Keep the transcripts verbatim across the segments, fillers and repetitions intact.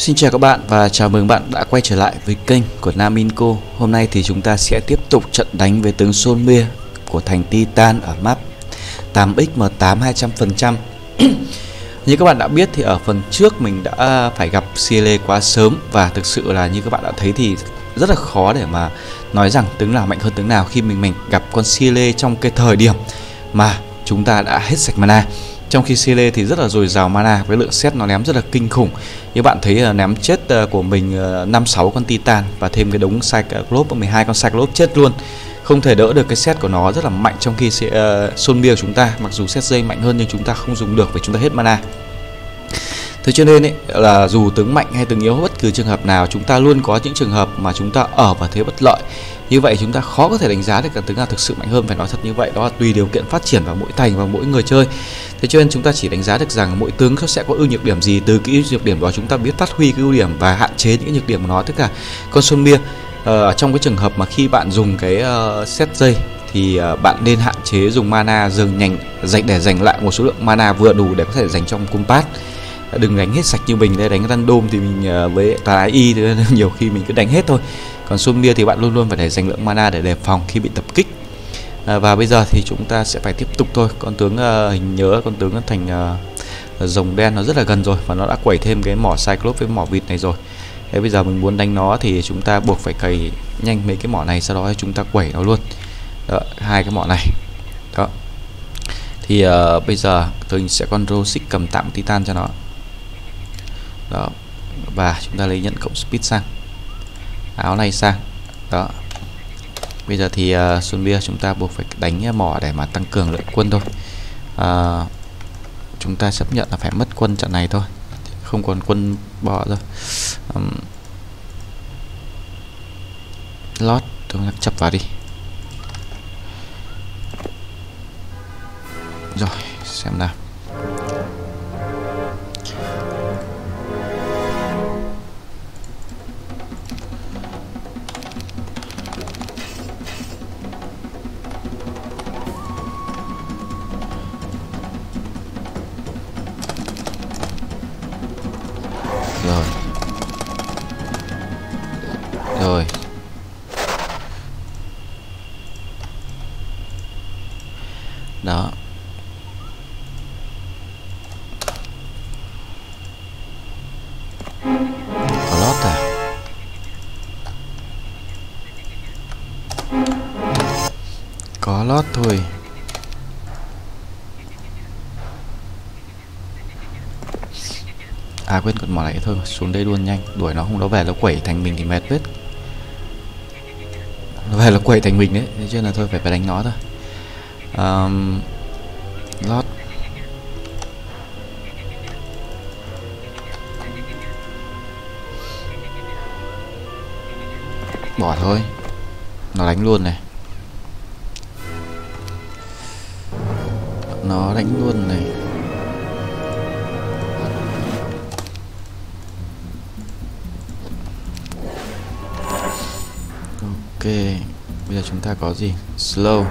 Xin chào các bạn và chào mừng bạn đã quay trở lại với kênh của Nam Inco. Hôm nay thì chúng ta sẽ tiếp tục trận đánh với tướng Solmir của thành Titan ở map tám x M tám hai trăm phần trăm. Như các bạn đã biết thì ở phần trước mình đã phải gặp Seele quá sớm, và thực sự là như các bạn đã thấy thì rất là khó để mà nói rằng tướng nào mạnh hơn tướng nào khi mình mình gặp con Seele trong cái thời điểm mà chúng ta đã hết sạch mana. Trong khi Seele thì rất là dồi dào mana, với lượng set nó ném rất là kinh khủng. Như bạn thấy là ném chết của mình năm sáu con Titan và thêm cái đống Cyclops, mười hai con Cyclops chết luôn. Không thể đỡ được cái set của nó rất là mạnh, trong khi uh, Solmir của chúng ta mặc dù set dây mạnh hơn nhưng chúng ta không dùng được vì chúng ta hết mana. Thế cho nên ấy, là dù tướng mạnh hay tướng yếu, bất cứ trường hợp nào chúng ta luôn có những trường hợp mà chúng ta ở vào thế bất lợi. Như vậy chúng ta khó có thể đánh giá được cả tướng nào thực sự mạnh hơn, phải nói thật như vậy. Đó là tùy điều kiện phát triển vào mỗi thành và mỗi người chơi. Thế cho nên chúng ta chỉ đánh giá được rằng mỗi tướng nó sẽ có ưu nhược điểm gì, từ cái nhược điểm đó chúng ta biết phát huy cái ưu điểm và hạn chế những cái nhược điểm của nó. Tất cả con Solmir uh, trong cái trường hợp mà khi bạn dùng cái uh, set dây thì uh, bạn nên hạn chế dùng mana dừng nhanh dành để dành lại một số lượng mana vừa đủ để có thể dành trong combat. Đừng đánh hết sạch như mình đây, đánh random thì mình uh, với tà y thì nhiều khi mình cứ đánh hết thôi. Còn Solmir thì bạn luôn luôn phải để dành lượng mana để đề phòng khi bị tập kích. À, và bây giờ thì chúng ta sẽ phải tiếp tục thôi. Con tướng uh, hình nhớ con tướng thành uh, rồng đen nó rất là gần rồi, và nó đã quẩy thêm cái mỏ Cyclops với mỏ vịt này rồi. Thế bây giờ mình muốn đánh nó thì chúng ta buộc phải cày nhanh mấy cái mỏ này, sau đó chúng ta quẩy nó luôn. Đó, hai cái mỏ này. Đó. Thì uh, bây giờ tôi sẽ con Rosic cầm tạm Titan cho nó. Đó. Và chúng ta lấy nhận cộng speed sang. Áo này sang. Đó. Bây giờ thì uh, Solmir chúng ta buộc phải đánh mỏ để mà tăng cường lượng quân thôi. Uh, chúng ta chấp nhận là phải mất quân trận này thôi, không còn quân bỏ rồi. Um, Lót chúng ta chập vào đi. Rồi xem nào. Rồi. Rồi. Đó. Có lót à? Có lót thôi. À quên, còn mỏ này thôi, xuống đây luôn nhanh, đuổi nó không nó về nó quẩy thành mình thì mệt hết. Nó về nó quẩy thành mình đấy, thế cho nên là thôi phải phải đánh nó thôi. Um, lót. Bỏ thôi. Nó đánh luôn này. Nó đánh luôn này. Ok, bây giờ chúng ta có gì? Slow.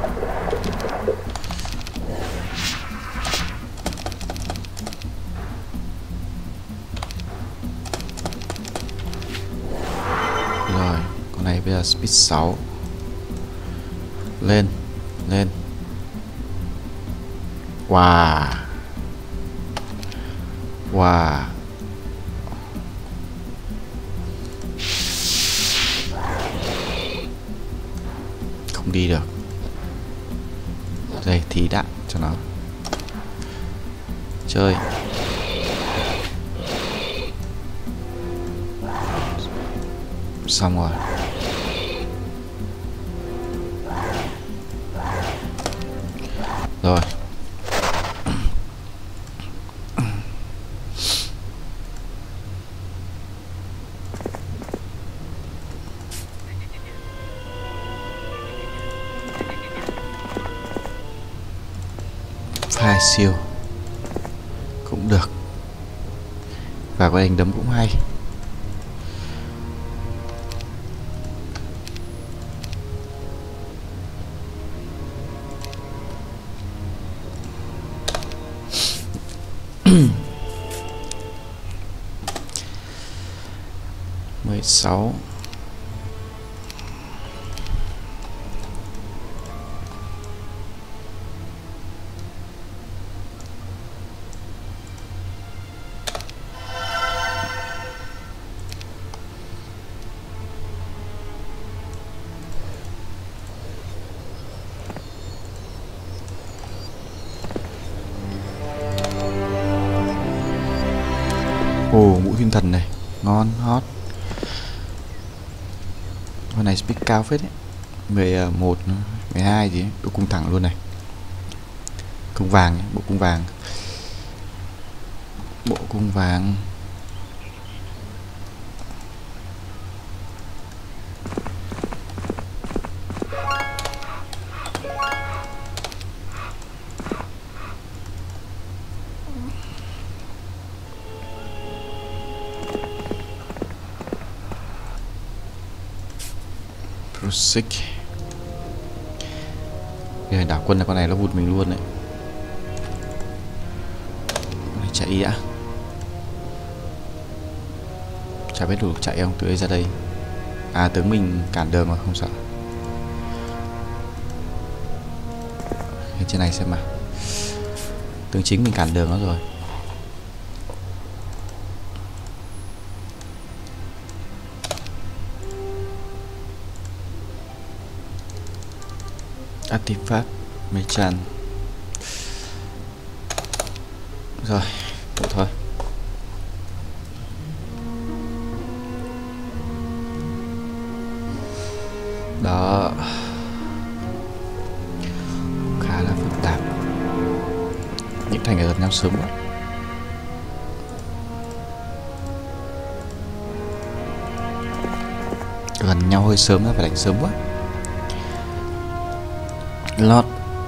Rồi, con này bây giờ speed sáu. Lên, lên. Wow. Wow. Không đi được. Đây, thí đạn cho nó. Chơi. Xong rồi. Rồi. Hai siêu cũng được, và cái đánh đấm cũng hay. mười sáu. Ồ, mũi thiên thần này ngon, hot. Con này speed cao phết đấy. mười một, mười hai gì ấy. Độ cung thẳng luôn này. Cung vàng ấy. Bộ cung vàng. Bộ cung vàng. Sick. Bây giờ đảo quân là con này nó vụt mình luôn đấy. Này chạy đã. Chả biết đủ chạy không, từ đây ra đây. À, tướng mình cản đường mà không sợ. Lên trên này xem mà. Tướng chính mình cản đường nó rồi. Artifact mấy tràn. Rồi, đủ thôi. Đó. Khá là phức tạp. Những thành ở gần nhau sớm quá. Gần nhau hơi sớm là phải đánh sớm quá. Lót.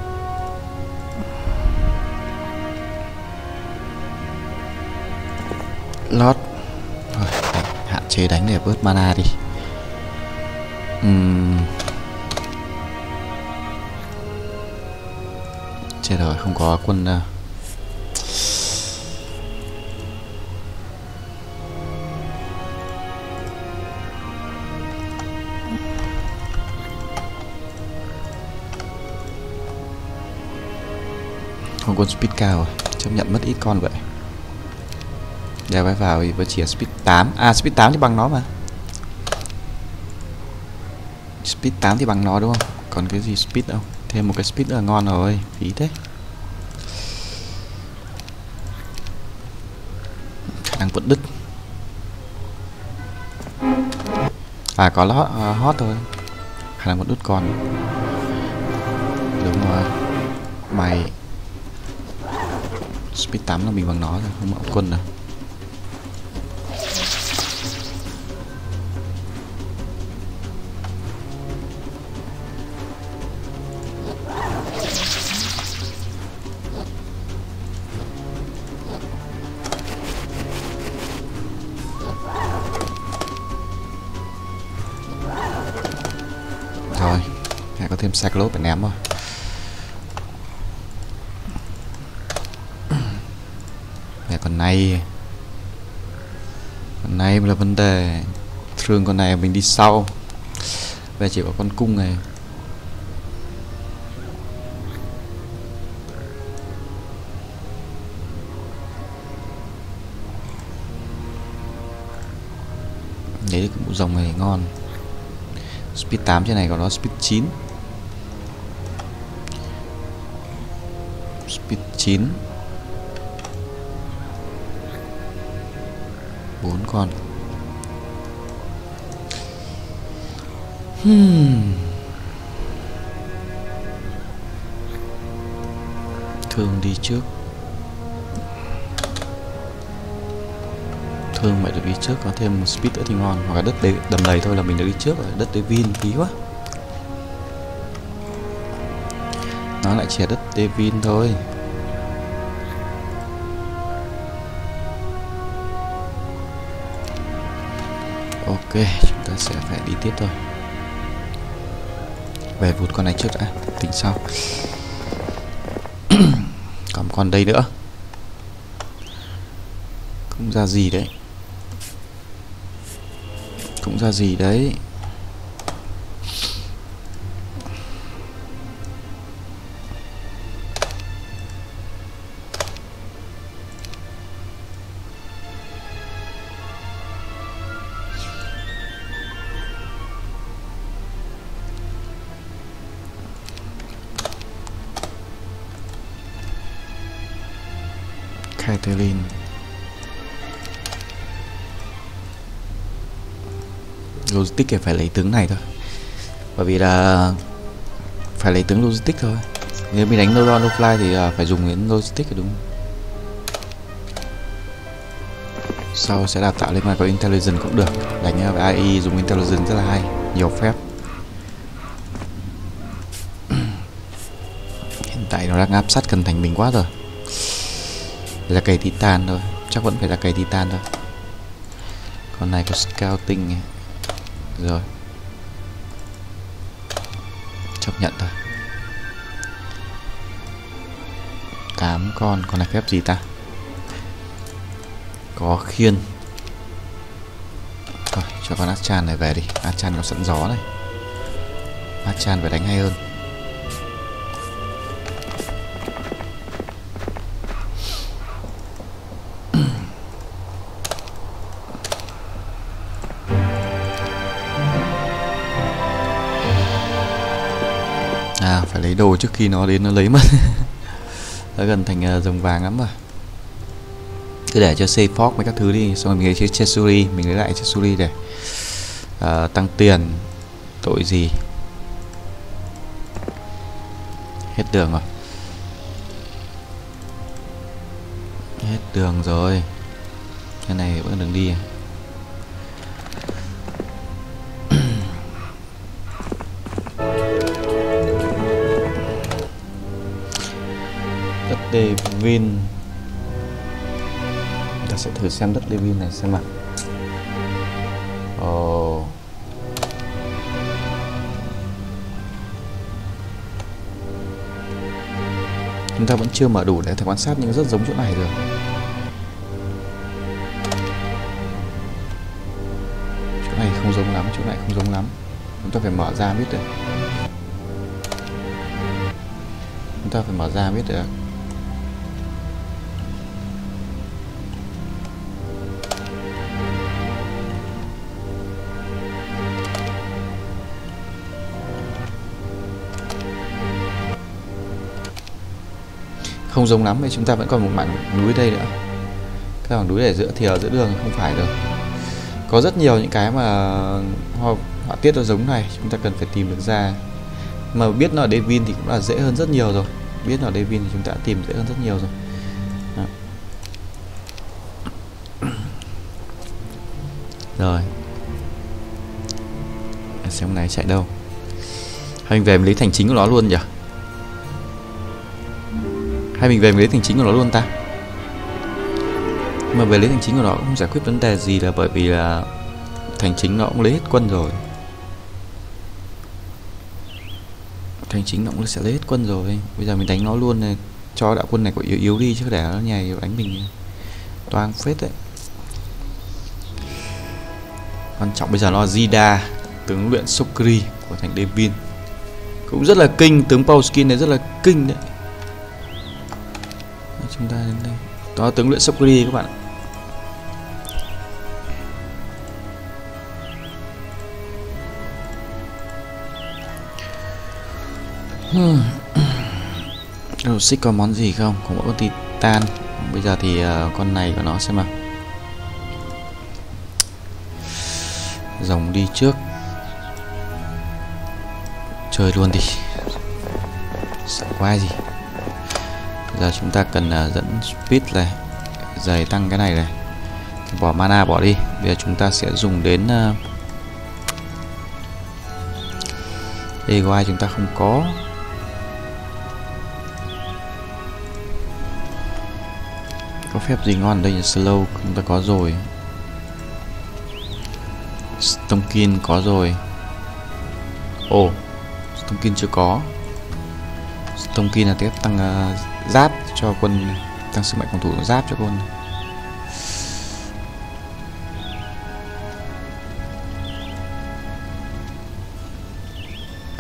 Lót. Rồi, đánh, hạn chế đánh để bớt mana đi. uhm. Chết rồi, không có quân uh... không quân speed cao rồi, chấp nhận mất ít con vậy. Đeo cái vào thì vẫn chỉ là speed tám. À, speed tám thì bằng nó mà. Speed tám thì bằng nó đúng không? Còn cái gì speed đâu. Thêm một cái speed nữa là ngon rồi. Phí thế. Khả năng vẫn đứt. À, có lót, uh, hot thôi. Khả năng vẫn đứt con. Đúng rồi. Mày speed tám là mình bằng nó rồi, không mạo quân rồi. Rồi, có thêm cyclop phải ném rồi. Con này Con này là vấn đề. Thường con này mình đi sau. Về chỉ có con cung này. Đấy, cái bộ rồng này ngon. Speed tám trên này còn nó speed chín. Speed chín. Bốn con. Hmm. Thương đi trước. Thương mày được đi trước, có thêm một speed nữa thì ngon. Hoặc là đất đế, đầm đầy thôi là mình được đi trước rồi. Đất Devin phí quá. Nó lại chỉ là đất Devin thôi. Ok, chúng ta sẽ phải đi tiếp thôi. Về vụt con này trước đã, tính sau. Còn con đây nữa. Không ra gì đấy. Cũng ra gì đấy. Catherine. Logistics thì phải lấy tướng này thôi, bởi vì là phải lấy tướng logistics thôi. Nếu mình đánh no run no fly thì phải dùng đến logistics đúng không? Sau sẽ đào tạo lên mà có intelligence cũng được. Đánh với a i dùng intelligence rất là hay, nhiều phép. Hiện tại nó đang áp sát gần thành mình quá rồi. Là cày titan thôi, chắc vẫn phải là cày titan thôi. Con này có scouting này. Rồi, chấp nhận thôi. Tám con, con này phép gì ta? Có khiên. Thôi, cho con Achan này về đi. Achan nó sẵn gió này. Achan phải đánh hay hơn. À, phải lấy đồ trước khi nó đến nó lấy mất. Đã gần thành uh, rồng vàng lắm rồi. Cứ để cho xây fork với các thứ đi. Xong rồi mình lấy chiếc Chesuri. Mình lấy lại Chesuri để uh, tăng tiền. Tội gì. Hết đường rồi. Hết đường rồi. Cái này vẫn đừng đi à. Đất Devin. Ta sẽ thử xem đất Devin này xem nào. Ồ. Oh. Chúng ta vẫn chưa mở đủ để thể quan sát nhưng rất giống chỗ này rồi. Chỗ này không giống lắm, chỗ này không giống lắm. Chúng ta phải mở ra biết được. Chúng ta phải mở ra biết được. Không giống lắm, thì chúng ta vẫn còn một mảng núi đây nữa. Cái mảng núi để giữa thì ở giữa đường không phải rồi. Có rất nhiều những cái mà hoa, họa tiết nó giống này, chúng ta cần phải tìm được ra. Mà biết nó ở Devin thì cũng là dễ hơn rất nhiều rồi. Biết nó ở Devin thì chúng ta đã tìm dễ hơn rất nhiều rồi. Đó. Rồi. Xem hôm nay chạy đâu. Hay mình về mình lấy thành chính của nó luôn nhỉ? Hay mình về mình lấy thành chính của nó luôn ta? Mà về lấy thành chính của nó cũng không giải quyết vấn đề gì, là bởi vì là thành chính nó cũng lấy hết quân rồi. Thành chính nó cũng sẽ lấy hết quân rồi. Bây giờ mình đánh nó luôn này, cho đạo quân này có yếu yếu đi chứ để nó nhảy đánh mình toang phết đấy. Quan trọng bây giờ nó là Zida, tướng luyện Sokri của thành Devin. Cũng rất là kinh, tướng Pauskin này rất là kinh đấy. Chúng ta đến đây. Đó, tướng luyện Sokri các bạn. Hmm. Đồ xích có món gì không? Không có con Titan. Bây giờ thì uh, con này của nó xem nào. Rồng đi trước. Chơi luôn đi. Sợ quá gì. Giờ chúng ta cần uh, dẫn speed này, giày tăng cái này này, bỏ mana bỏ đi. Bây giờ chúng ta sẽ dùng đến uh, a giê i chúng ta không có. Có phép gì ngon đây là slow chúng ta có rồi. Stonkin có rồi. Ồ, oh, Stonkin chưa có. Stonkin là tiếp tăng uh, giáp cho quân, tăng sức mạnh phòng thủ giáp cho quân.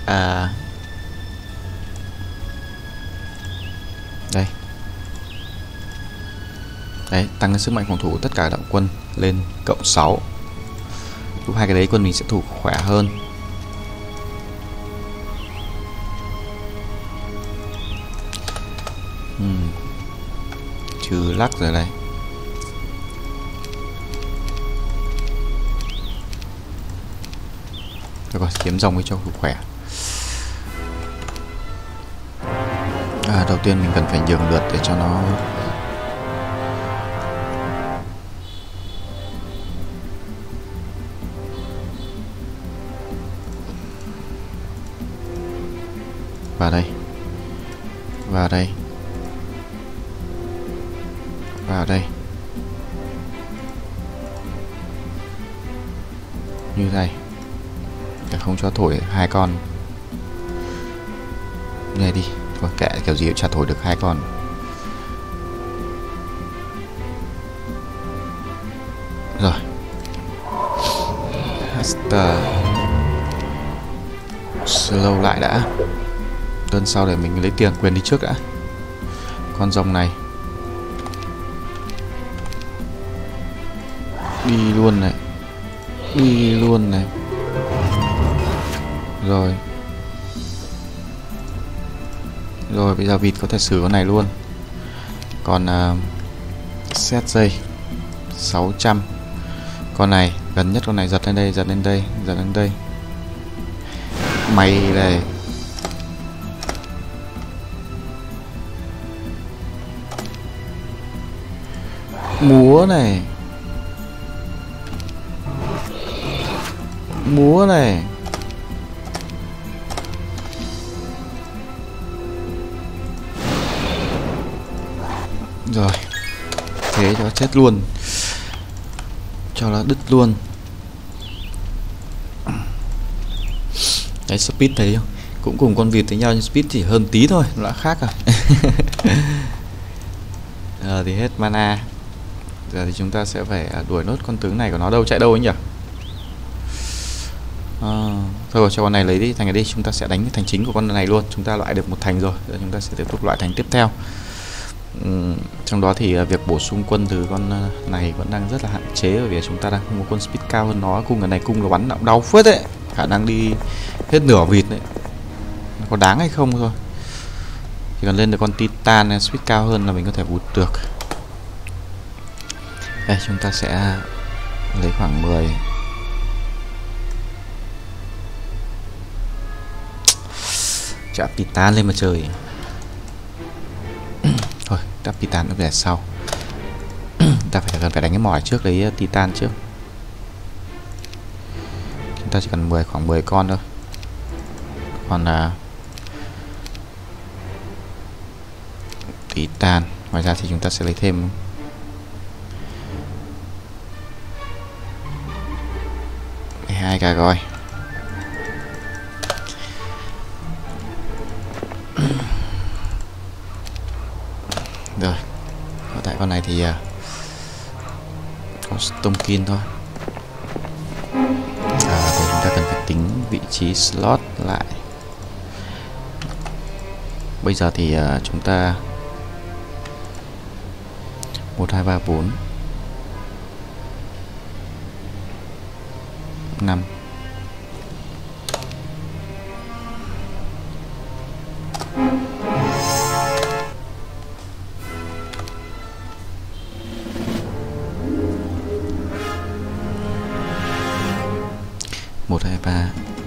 à, đây đấy, tăng cái sức mạnh phòng thủ của tất cả đạo quân lên cộng sáu. Lúc hai cái đấy quân mình sẽ thủ khỏe hơn. uhm. Trừ lắc rồi đây. Rồi còn kiếm dòng với cho thủ khỏe. À, đầu tiên mình cần phải nhường lượt để cho nó vào đây, vào đây, vào đây như này để không cho thổi hai con này đi. Thôi kệ, kiểu gì cũng chả thổi được hai con. Rồi Master slow lại đã, đơn sau để mình lấy tiền quyền đi trước đã. Con rồng này đi luôn này, đi luôn này. Rồi rồi bây giờ vịt có thể xử con này luôn. Còn uh, set dây sáu trăm. Con này gần nhất, con này giật lên đây, giật lên đây, giật lên đây. Mày này, múa này, múa này. Rồi thế cho chết luôn, cho nó đứt luôn. Đấy, speed thấy không, cũng cùng con vịt với nhau nhưng speed chỉ hơn tí thôi, nó đã khác à. Giờ thì hết mana. Giờ thì chúng ta sẽ phải đuổi nốt con tướng này của nó. Đâu chạy đâu ấy nhỉ? À, thôi cho con này lấy đi thành này đi. Chúng ta sẽ đánh cái thành chính của con này luôn. Chúng ta loại được một thành rồi. Giờ chúng ta sẽ tiếp tục loại thành tiếp theo. uhm, Trong đó thì việc bổ sung quân từ con này vẫn đang rất là hạn chế, bởi vì chúng ta đang không có quân speed cao hơn nó. Cung cái này cung nó bắn nó đau phết đấy, khả năng đi hết nửa vịt đấy. Nó có đáng hay không thôi. Chỉ cần lên được con Titan speed cao hơn là mình có thể vụt được. Đây chúng ta sẽ lấy khoảng mười. Chạm Titan lên mà trời. Thôi đắp Titan nó về sau. Ta phải cần phải đánh cái mỏi trước, lấy Titan trước. Chúng ta chỉ cần mười, khoảng mười con thôi. Còn là Titan. Ngoài ra thì chúng ta sẽ lấy thêm hai cái gói. Rồi, ở tại con này thì uh, có Stonkin thôi. À, thì chúng ta cần phải tính vị trí slot lại. Bây giờ thì uh, chúng ta một, hai, ba, bốn, năm. Một, hai, ba.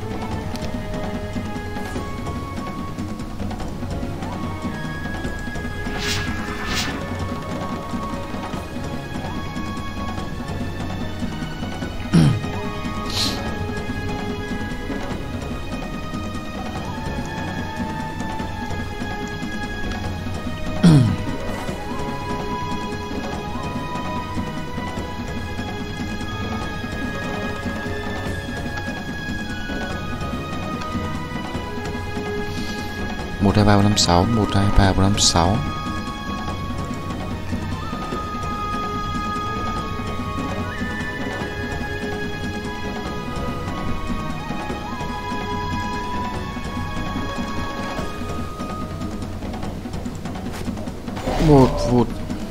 một, hai, ba, bốn, năm, sáu. một, hai, ba, bốn, năm, sáu. Một vụt.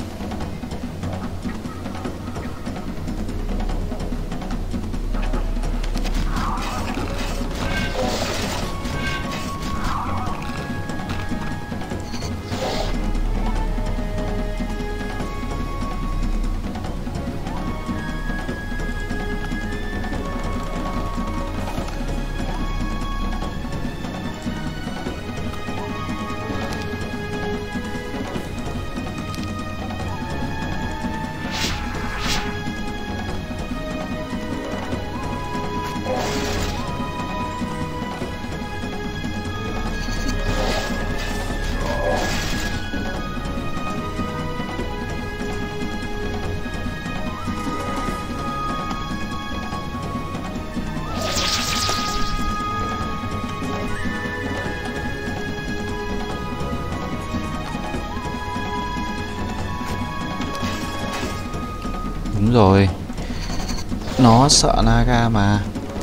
Đúng rồi, nó sợ Naga mà.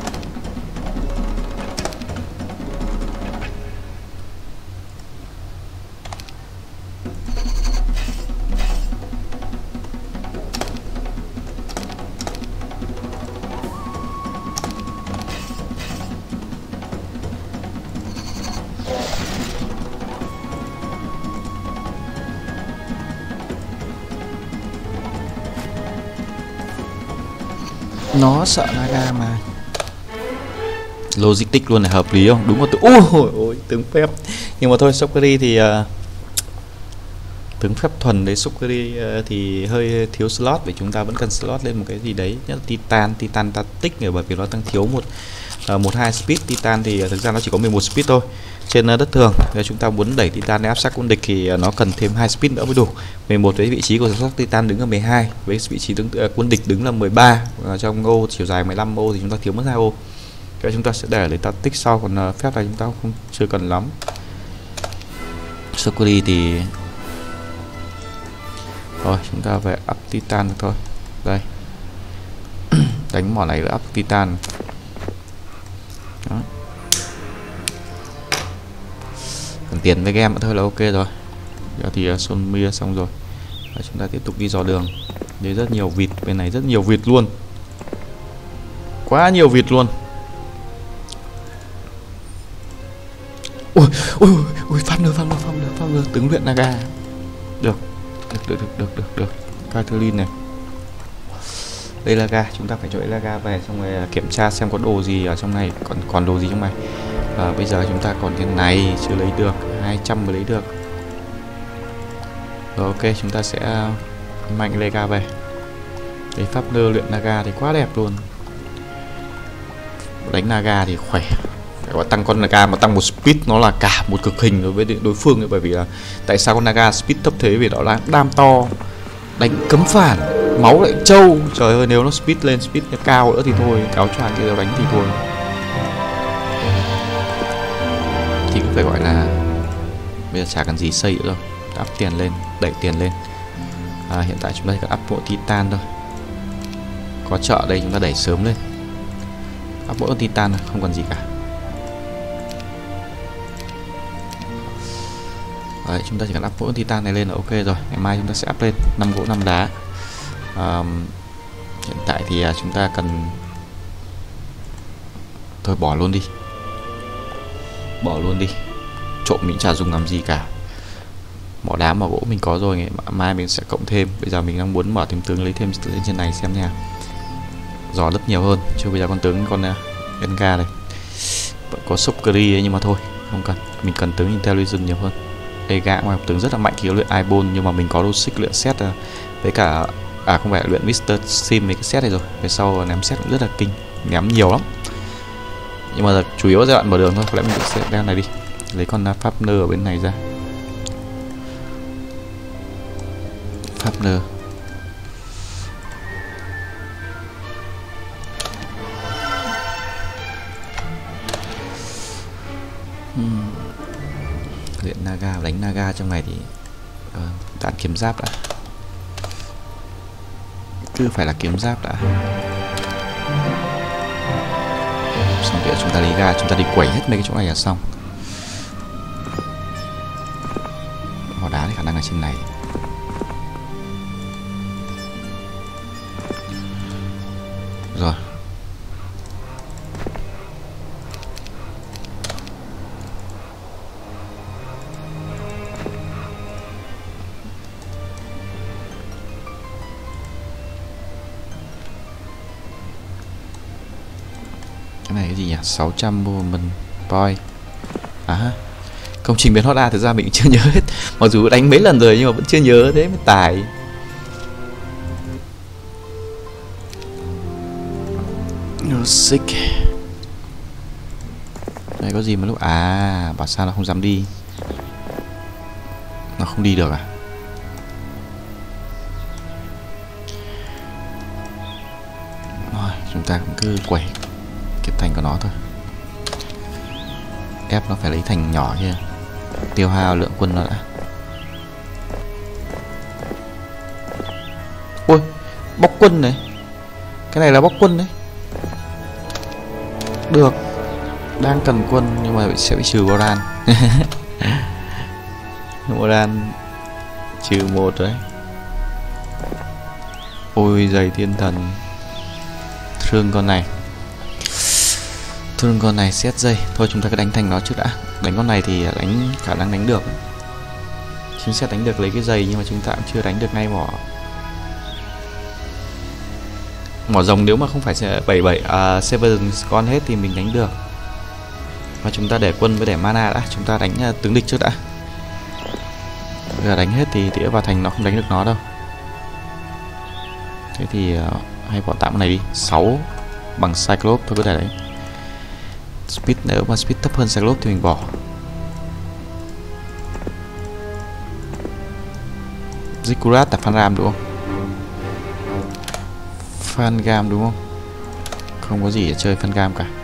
Nó sợ Naga mà. Logistics luôn này, hợp lý không? Đúng một từ. Ôi ôi ôi, tướng phép. Nhưng mà thôi, Soccer thì uh, tướng phép thuần đấy. Soccer uh, thì hơi thiếu slot, vì chúng ta vẫn cần slot lên một cái gì đấy, nhất là Titan, Titan Tactic, bởi vì nó đang thiếu một uh, một hai speed. Titan thì uh, thực ra nó chỉ có mười một speed thôi. Trên uh, đất thường, nếu chúng ta muốn đẩy Titan để áp sát quân địch thì uh, nó cần thêm hai speed nữa mới đủ. mười một với vị trí của sát Titan đứng ở mười hai, với vị trí đứng, uh, quân địch đứng là mười ba. Uh, trong ô chiều dài mười lăm ô thì chúng ta thiếu mất hai ô. Cái chúng ta sẽ để lấy tactic sau, còn uh, phép này chúng ta không chưa cần lắm. Soccer thì rồi chúng ta về up Titan được thôi. Đây. Đánh mỏ này là up Titan. Đó. Cần tiền với game thôi là ok rồi. Giờ thì uh, Solmia xong rồi. Và chúng ta tiếp tục đi dò đường. Đây rất nhiều vịt, bên này rất nhiều vịt luôn. Quá nhiều vịt luôn. Ui ui ui, farm nữa, farm nữa, farm nữa, farm nữa, tướng luyện Naga. Được. Được được được được được được. Catherine này. Đây là ga, chúng ta phải cho đây là ga về xong rồi kiểm tra xem có đồ gì ở trong này, còn còn đồ gì trong này. À, bây giờ chúng ta còn cái này chưa lấy được, hai trăm mới lấy được. Rồi ok, chúng ta sẽ mạnh Lega về. Đấy, pháp nơ luyện Naga thì quá đẹp luôn. Đánh Naga thì khỏe. Phải tăng con Naga mà tăng một speed nó là cả một cực hình đối với đối phương ấy, bởi vì là tại sao con Naga speed thấp thế, vì đó là đam to, đánh cấm phản, máu lại trâu. Trời ơi, nếu nó speed lên, speed cao nữa thì thôi, cáo choàng kia đánh thì thôi. Thì cũng phải gọi là bây giờ chả cần gì xây nữa đâu, áp tiền lên, đẩy tiền lên. À, hiện tại chúng ta cần áp bộ Titan thôi. Có chợ đây chúng ta đẩy sớm lên. Áp bộ Titan thôi, không cần gì cả. Đấy, chúng ta chỉ cần áp gỗ Titan này lên là ok rồi. Ngày mai chúng ta sẽ áp lên năm gỗ năm đá. À, hiện tại thì chúng ta cần thôi bỏ luôn đi, bỏ luôn đi. Trộm mình chả dùng làm gì cả. Mỏ đá mỏ gỗ mình có rồi, ngày mai mình sẽ cộng thêm. Bây giờ mình đang muốn mở thêm tướng, lấy thêm lên trên này xem nha. Giò lớp nhiều hơn. Chứ bây giờ con tướng con uh, Enga này vẫn có Sockery ấy, nhưng mà thôi không cần. Mình cần tướng Intelligence nhiều hơn. Ega ngoài một tướng rất là mạnh khi có luyện Ibon, nhưng mà mình có Logic luyện set với cả à không phải luyện Mister Sim mấy cái set này rồi. Về sau ném set cũng rất là kinh, ném nhiều lắm. Nhưng mà chủ yếu giai đoạn mở đường thôi. Có lẽ mình sẽ đem này đi, lấy con Fafner ở bên này ra. Fafner hmm. Luyện Naga, đánh Naga trong này thì uh, tán kiếm giáp đã, cứ phải là kiếm giáp đã. Xong rồi chúng ta lấy ga, chúng ta đi quẩy hết mấy cái chỗ này là xong. Mỏ đá thì khả năng là trên này. Rồi. Cái này cái gì nhỉ? sáu trăm movement point. À, công trình biến hot A thực ra mình chưa nhớ hết. Mặc dù đánh mấy lần rồi nhưng mà vẫn chưa nhớ, thế mới tải. Sick. Đây có gì mà lúc à bảo sao nó không dám đi. Nó không đi được à? Rồi, chúng ta cũng cứ quẩy cái thành của nó thôi. Ép nó phải lấy thành nhỏ kia, tiêu hao lượng quân nó đã. Ui, bóc quân này. Cái này là bóc quân đấy. Được. Đang cần quân nhưng mà sẽ bị trừ Boran. Boran trừ một đấy. Ôi giày thiên thần. Thương con này. Thương con này xét dây. Thôi chúng ta cứ đánh thành nó trước đã. Đánh con này thì đánh khả năng đánh được. Chúng sẽ đánh được lấy cái giày nhưng mà chúng ta cũng chưa đánh được ngay mỏ. Mỏ rồng nếu mà không phải bảy bảy à, Seven con hết thì mình đánh được. Và chúng ta để quân với để mana đã. Chúng ta đánh uh, tướng địch trước đã. Bây giờ đánh hết thì tỉa vào thành nó không đánh được nó đâu. Thế thì uh, hay bỏ tạm cái này đi. Sáu bằng Cyclops thôi cứ để đấy. Speed nếu mà speed thấp hơn Cyclops thì mình bỏ. Ziggurat là Phanram đúng không? Phanram đúng không? Không có gì để chơi Phanram cả.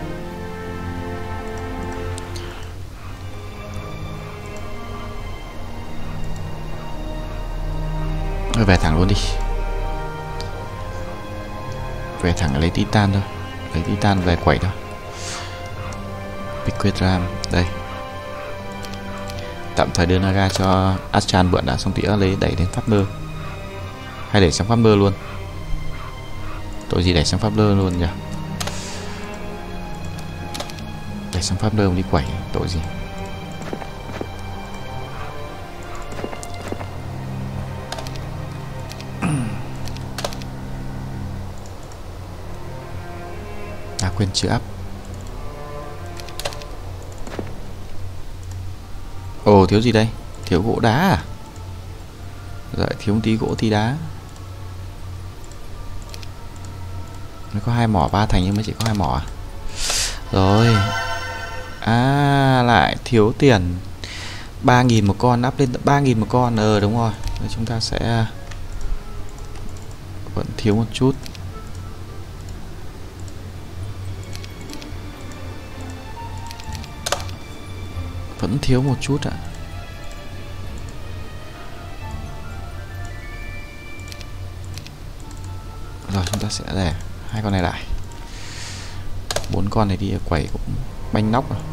Thôi về thẳng luôn đi. Về thẳng lấy Titan thôi. Lấy Titan về quẩy thôi. Liquid Ram đây. Tạm thời đưa Naga cho Astral mượn đã, xong tỉa lấy đẩy đến pháp mơ. Hay để sang pháp mơ luôn. Tội gì để sang pháp mơ luôn nhỉ? Để sang pháp mơ đi quẩy, tội gì. À quên chưa up. Ồ thiếu gì đây? Thiếu gỗ đá à? Dạ thiếu một tí gỗ tí đá. Nó có hai mỏ ba thành nhưng mới chỉ có hai mỏ à? Rồi. À lại thiếu tiền. Ba nghìn một con, up lên ba nghìn một con. Ờ đúng rồi. Rồi chúng ta sẽ vẫn thiếu một chút. Vẫn thiếu một chút ạ. Rồi chúng ta sẽ để hai con này lại. Bốn con này đi quẩy cũng banh nóc rồi.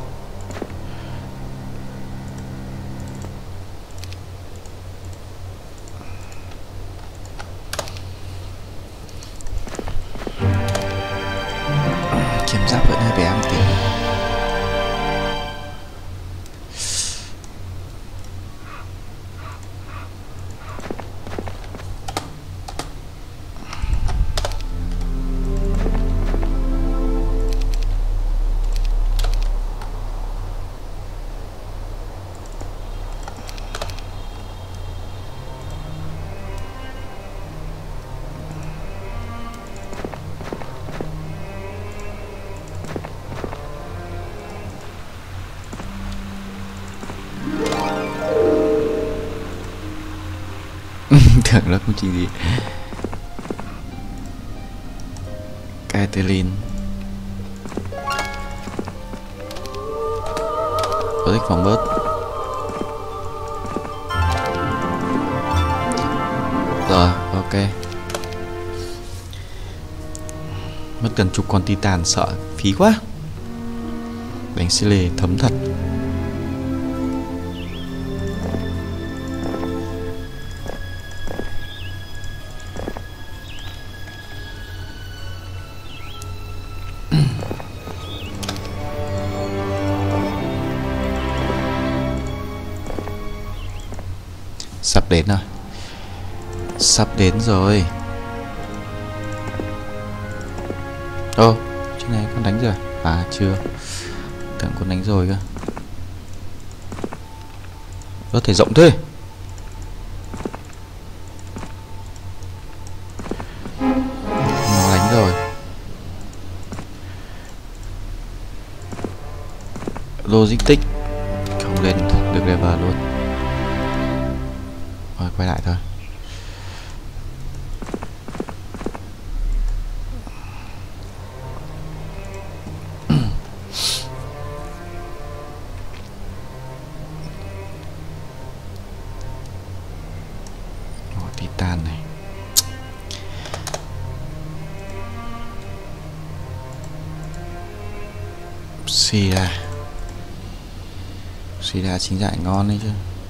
Kiếm giáp vẫn hơi bé một tí. Tưởng là công trình gì. Caitlyn có thích phòng bớt. Rồi ok. Mất gần chục con Titan sợ phí quá. Đánh Sile thấm thật. Sắp đến rồi. Sắp đến rồi. Ô, trên này con đánh rồi. À chưa. Tưởng con đánh rồi cơ. Có thể rộng thế. Nó đánh rồi. Logistics không lên được level luôn. Rồi quay lại thôi. Titan này. Sida. Sida chính dạng ngon đấy chứ.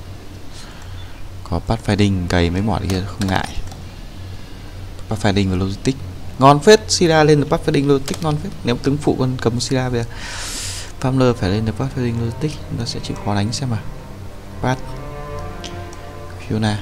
Có pathfinding cày mấy mỏ kia không ngại. Pathfinding và logistics ngon phết. Sida lên được pathfinding logistics ngon phết. Nếu tướng phụ con cầm Sida về farmer phải lên được pathfinding logistics, chúng ta sẽ chịu khó đánh xem mà. Path Fiona.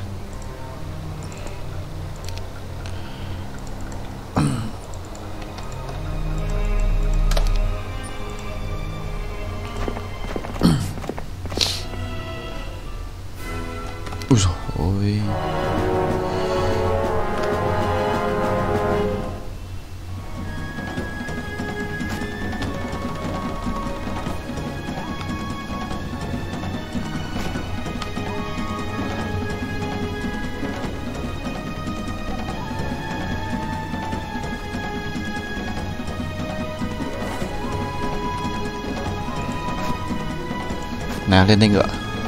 Ui dồi ôi. Nào lên đây ngựa.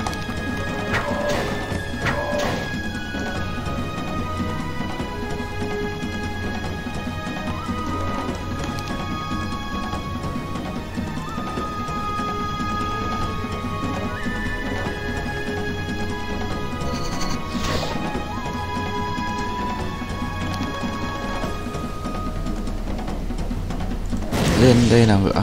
Lên đây nào ngựa.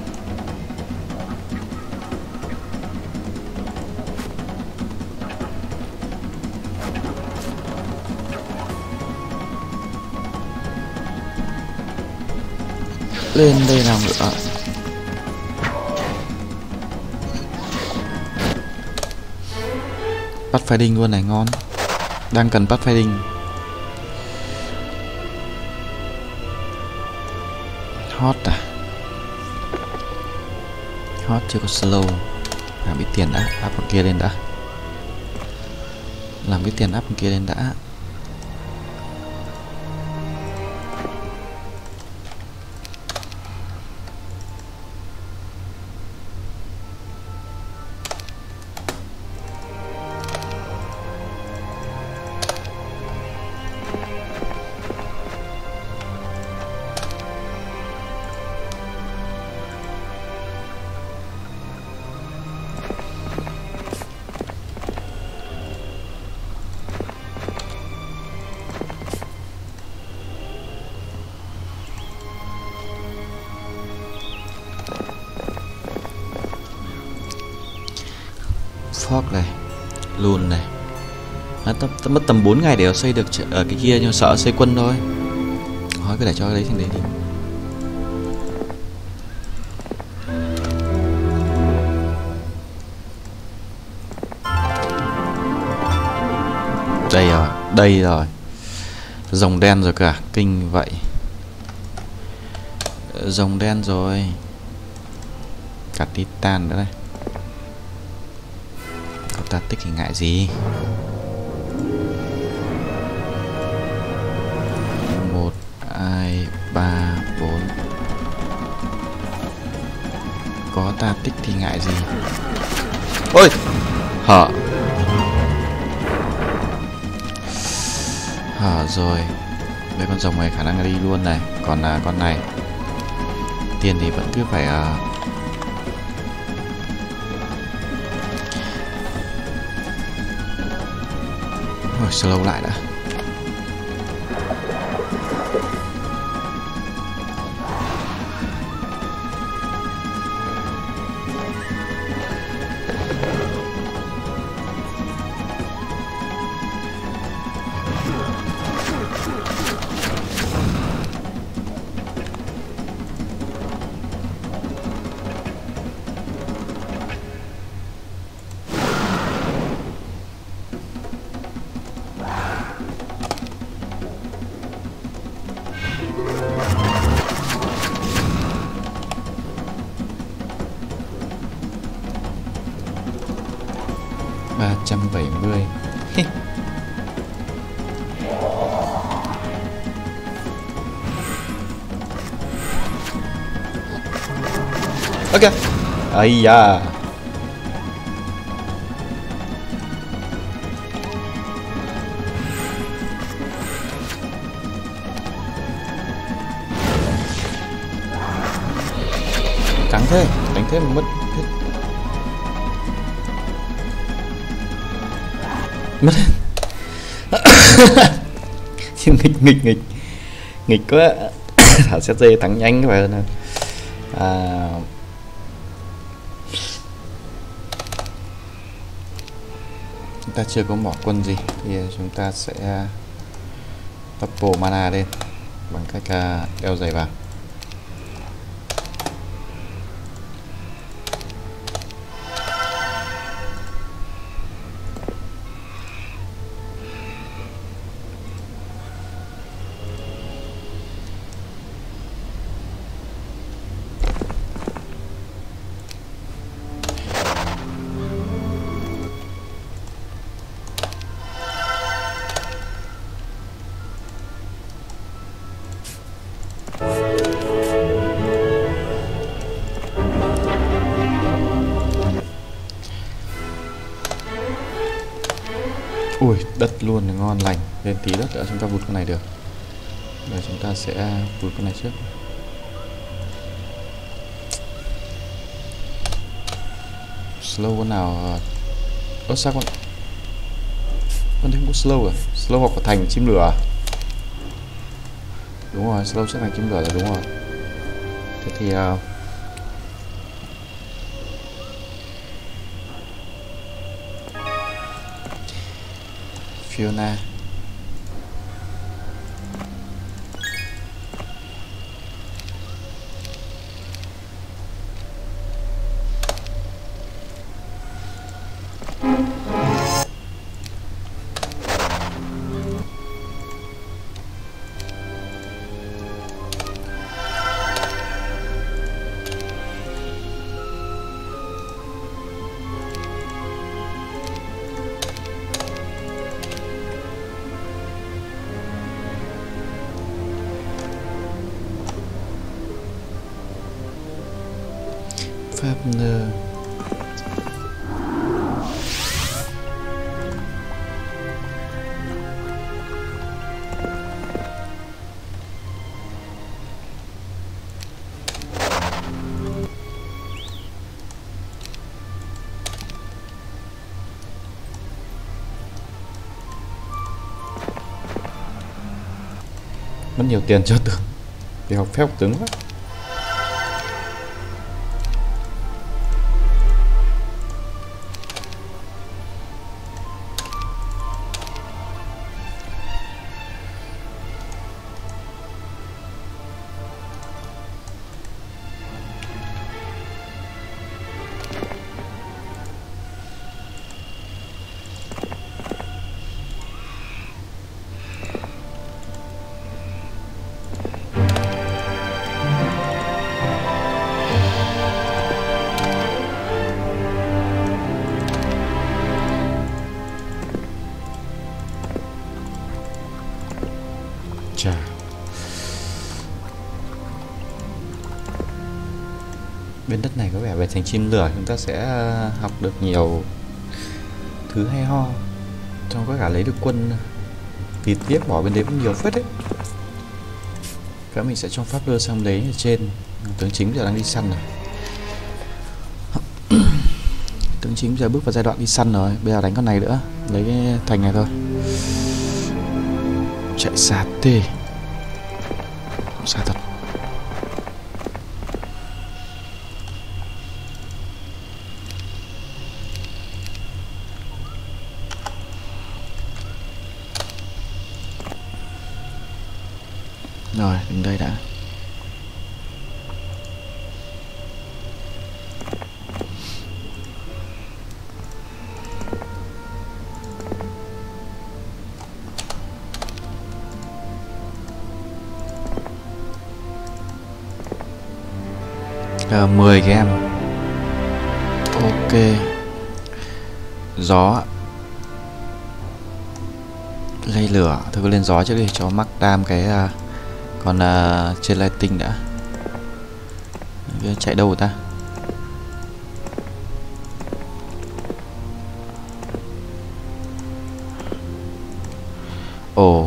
Lên đây nào ngựa. Pathfinding luôn này ngon. Đang cần pathfinding. Hot à? Hot chưa có slow. Làm ít tiền đã, áp con kia lên đã. Làm cái tiền áp con kia lên đã. Fog này, lùn này. Nó mất tầm bốn ngày để xây được ở cái kia, nhưng sợ xây quân thôi. Thôi cứ để cho cái đấy thành đấy đi. Đây rồi, đây rồi. Rồng đen rồi cả, kinh vậy. Rồng đen rồi. Cả Titan nữa đây. Ta tích thì ngại gì. Một, hai, ba, bốn. Có ta tích thì ngại gì. Ôi hở. Hở rồi. Đây con rồng này khả năng đi luôn này. Còn là con này tiền thì vẫn cứ phải uh, rồi slow lại đã. bảy mươi. Ok. Ây da. Cắn thế, đánh thế mà mất hết. Mất hết. nghịch nghịch nghịch nghịch quá. Thả xét dê thắng nhanh các bạn. À, chúng ta chưa có mỏ quân gì thì chúng ta sẽ double mana lên bằng cách uh, đeo giày vàng. Ui, đất luôn là ngon lành. Lên tí đất nữa chúng ta vụt con này được. Rồi chúng ta sẽ vụt con này trước. Slow con nào? Ơ sao con con thấy có slow à? Slow học của thành chim lửa à? Đúng rồi, slow sẽ thành chim lửa là đúng rồi. Thế thì uh, Fiona. Fabner. Mất nhiều tiền cho tướng vì học phép tướng quá. Chà. Bên đất này có vẻ về thành chim lửa, chúng ta sẽ học được nhiều thứ hay ho, trong có cả lấy được quân vịt tiếp bỏ bên đấy cũng nhiều phết đấy. Các mình sẽ cho pháp đưa sang đấy ở trên. Tướng chính giờ đang đi săn rồi. Tướng chính giờ bước vào giai đoạn đi săn rồi. Bây giờ đánh con này nữa, lấy cái thành này thôi. Chạy xa tê. Xa thật. Rồi, đứng đây đã. À, mười game. Ok. Gió. Lây lửa, thôi cứ lên gió trước đi cho mắc đam cái uh, còn uh, trên lighting đã. Chạy đâu rồi ta? Ồ.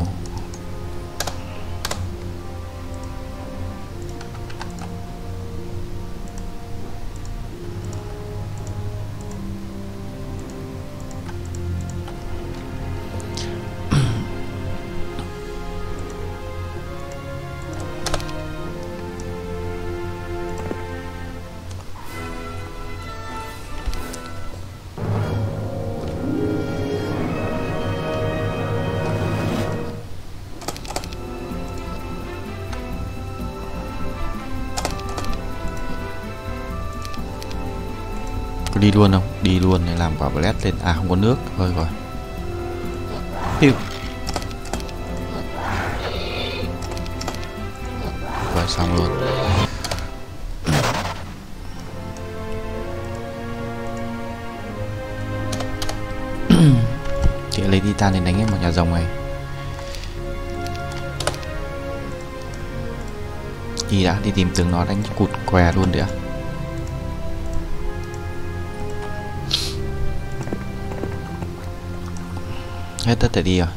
Đi luôn không? Đi luôn để làm quả blast lên. À không có nước thôi rồi. Hiu. Rồi xong luôn. Chị lấy titan để đánh em một nhà rồng này. Đi đã, đi tìm tướng nó đánh cụt què luôn đấy ạ. Hết tất để đi rồi.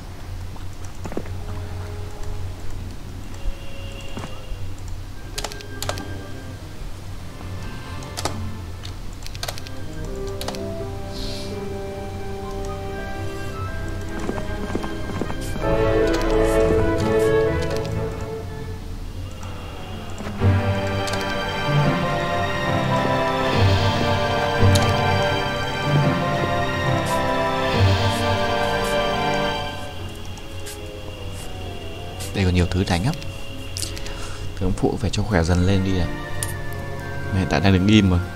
Đây có nhiều thứ đánh lắm. Tướng phụ phải cho khỏe dần lên đi này. Hiện tại đang đứng im mà.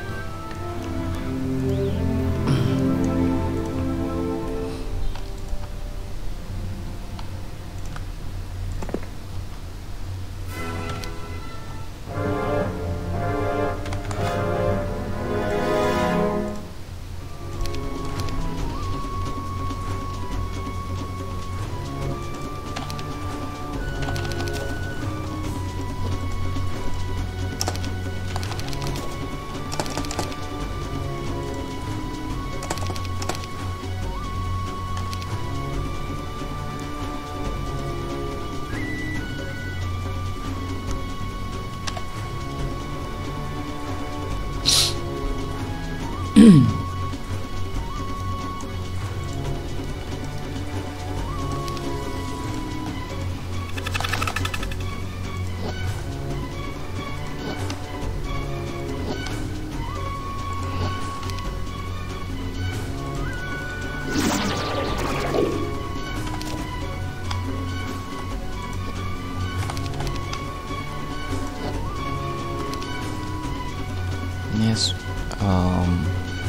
Yes. Um,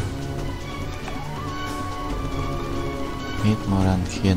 Meet Moran Khiên.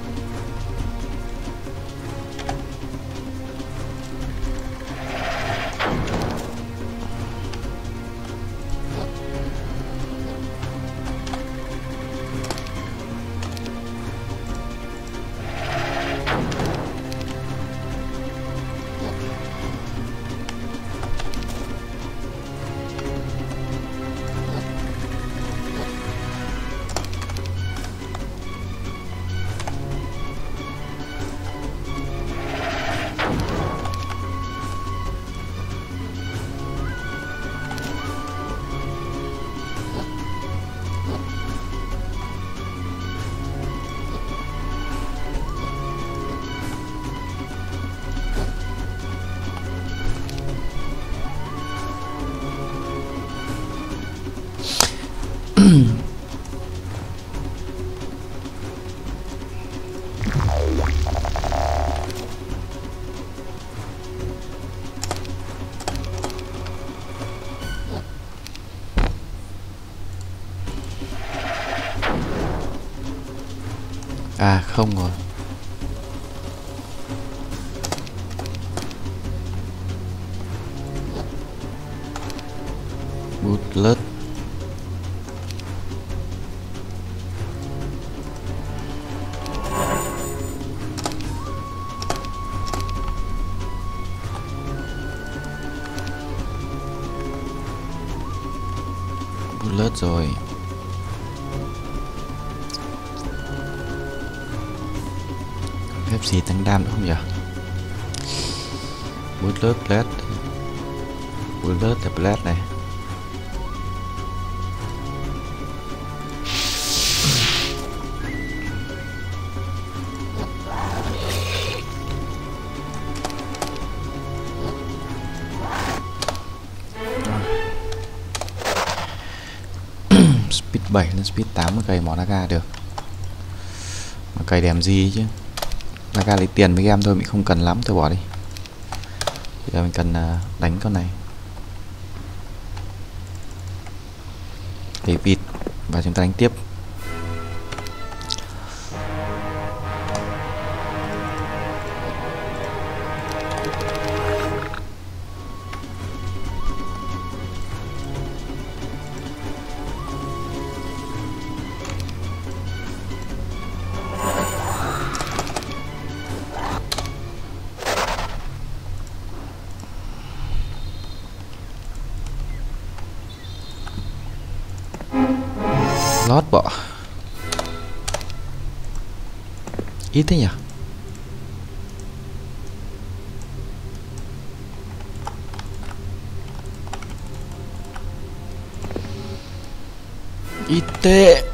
À không rồi. Bút lết. Bullet rồi. Phép gì tăng đam nữa không nhỉ? Bullet blade. Bullet là blade này. Speed bảy lên speed tám mà cày món Naga được. Mà cày đèm gì chứ. Naga lấy tiền với em thôi, mình không cần lắm, thôi bỏ đi. Bây giờ mình cần đánh con này. Lấy vịt và chúng ta đánh tiếp. Lót bỏ. Ít thế nhỉ? Ít thế.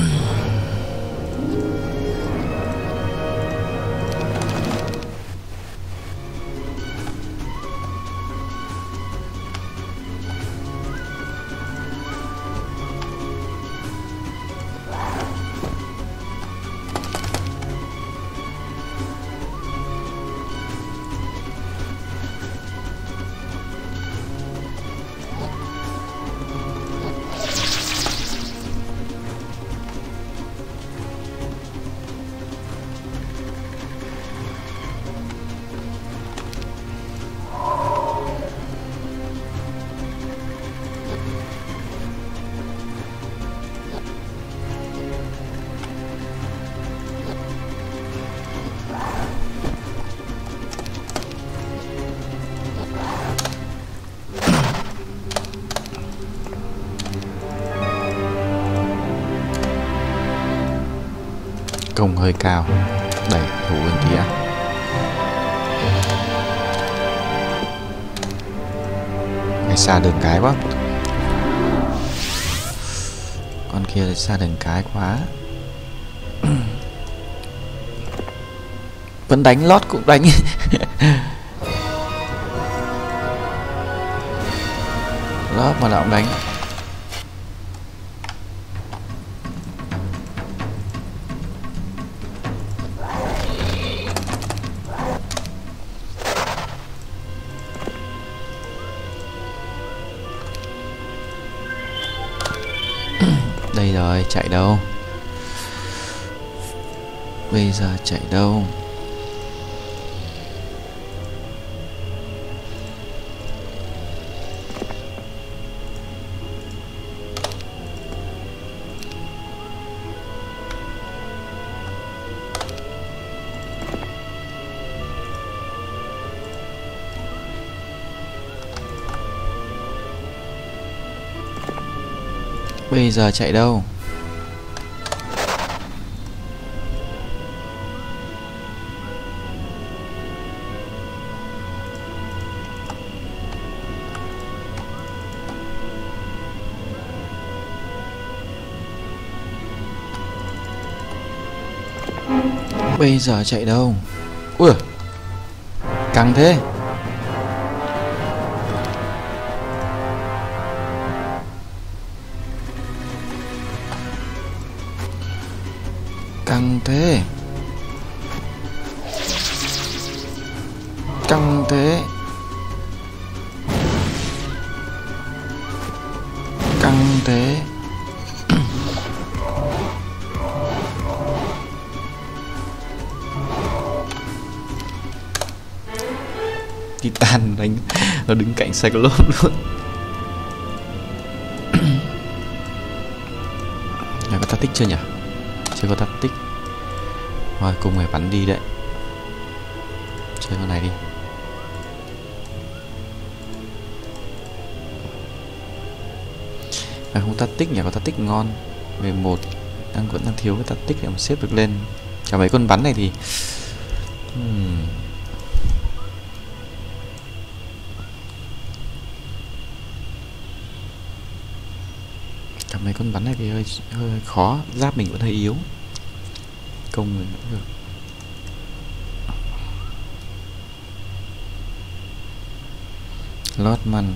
Công hơi cao, đẩy thủ bên tí à. Ngay xa đường cái quá. Con kia thì xa đường cái quá. Vẫn đánh, lót cũng đánh. Lót mà nó cũng đánh. Đây rồi, chạy đâu? Bây giờ chạy đâu? Bây giờ chạy đâu? Bây giờ chạy đâu? Ui, căng thế. Căng thế. Căng thế. Căng thế. Titan đánh nó đứng cạnh Cyclops luôn. Là có tactic chưa nhỉ? Chưa có tactic. Thôi cùng phải bắn đi đấy. Chơi con này đi. À, không, tactic nhỉ, có tactic ngon. mười một đang vẫn đang thiếu cái tactic để mà xếp được lên. Cả mấy con bắn này thì hmm. Cả mấy con bắn này thì hơi hơi khó, giáp mình vẫn hơi yếu. Công mình cũng được. Lót măn.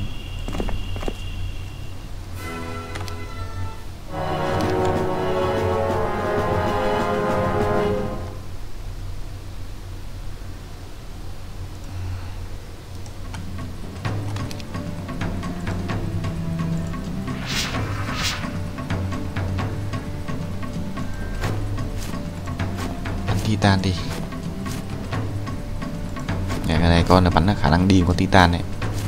Titan đi. Cái này con là bắn là khả năng đi của Titan này.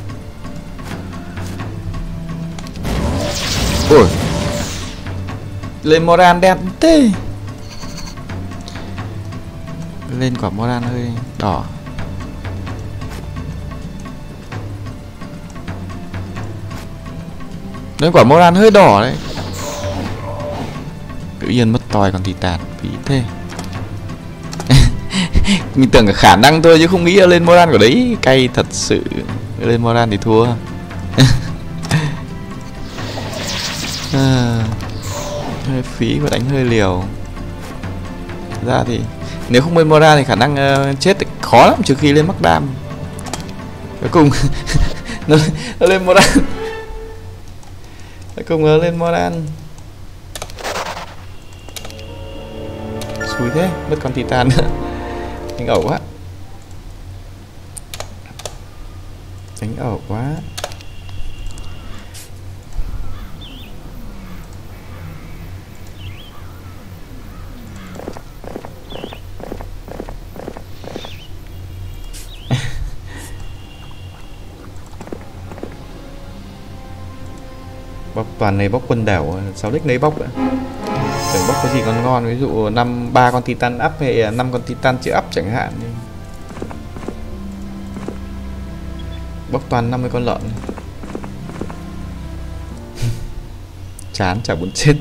Ôi, lên Moran đẹp thế. Lên quả Moran hơi đỏ. Lên quả Moran hơi đỏ đấy. Tự nhiên mất toi con Titan, phí thế. Mình tưởng là khả năng thôi chứ không nghĩ là lên Moran của đấy. Cay thật sự. Lên Moran thì thua. À, hơi phí và đánh hơi liều. Ra thì nếu không lên Moran thì khả năng uh, chết khó lắm, trừ khi lên mắc đam. Cuối cùng nó, nó lên Moran. Cuối cùng nó lên Moran. Xui thế, mất con Titan nữa. Đánh ẩu quá. Đánh ẩu quá. Bóc toàn này bóc quân đảo, sáu đích lấy bóc nữa. Tưởng bóc có gì còn ngon, ví dụ năm ba con Titan up hay năm con Titan chưa up chẳng hạn. Bóc toàn năm mươi con lợn. Chán chả muốn chết.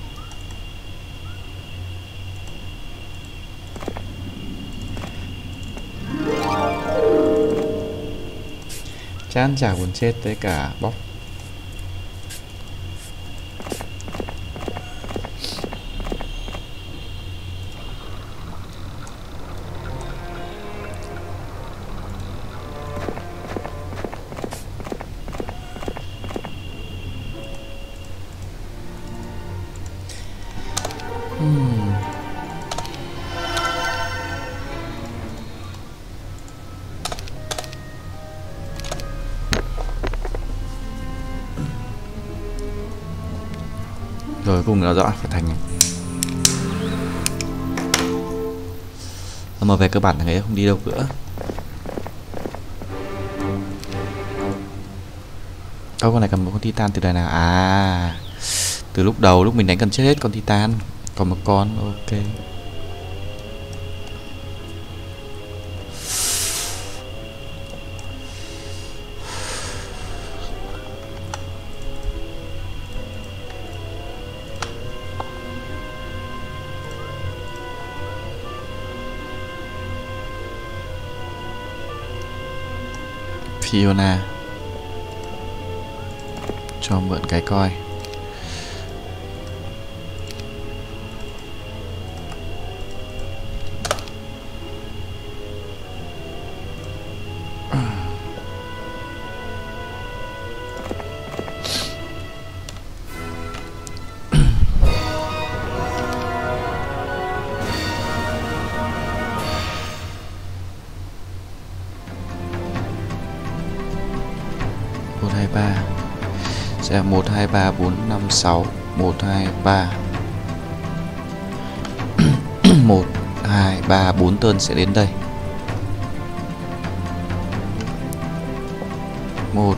Chán chả muốn chết tới cả bóc. Hmm. Rồi cùng nó rõ phải thành. Mà về cơ bản là ấy không đi đâu nữa. Đâu, con này cầm một con Titan từ đời nào? À, từ lúc đầu lúc mình đánh cần chết hết con Titan. Còn một con, ok. Fiona. Cho mượn cái coi. một hai ba sẽ một hai ba bốn năm sáu, một hai ba. một hai ba bốn turn sẽ đến đây. một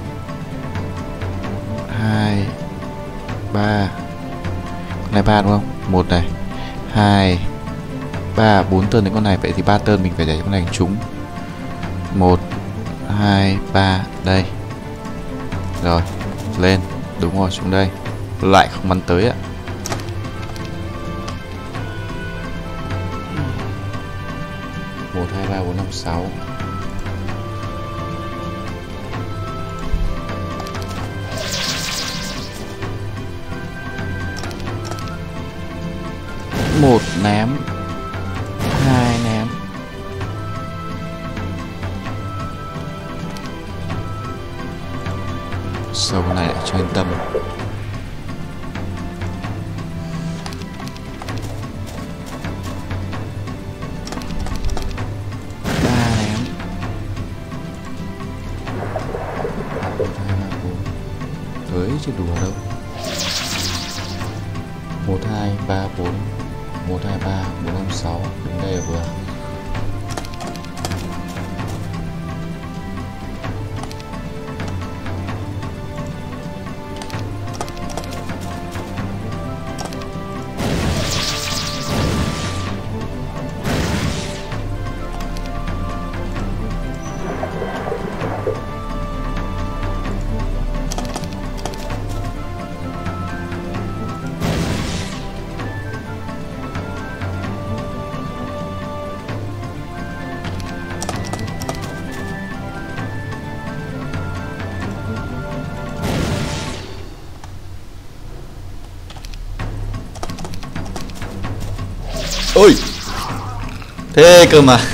hai ba. Con này ba đúng không? một này, hai ba bốn turn đến con này, vậy thì ba turn mình phải để con này trúng. một hai ba đây. Rồi, lên, đúng rồi, xuống đây. lại không bắn tới ạ. Một hai ba bốn năm sáu. Một ném, hai ném, sâu này lại cho yên tâm. Ba ném, hai ba bốn, tới chứ đùa đâu. Một hai ba bốn, một hai ba bốn năm sáu, đứng đây là vừa. Ôi thế cơ mà.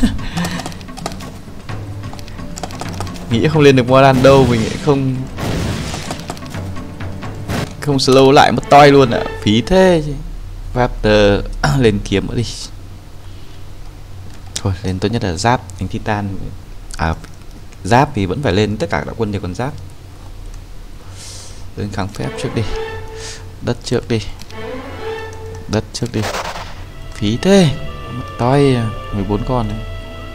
Nghĩ không lên được Moran đâu, mình lại không không slow lại mất toi luôn ạ, phí thế chứ. Raptor lên kiếm nữa đi. Thôi lên tốt nhất là giáp đánh Titan. À giáp thì vẫn phải lên tất cả đạo quân đều còn giáp. Lên kháng phép trước đi, đất trước đi, đất trước đi. Phí thế, mất toi mười bốn con đấy.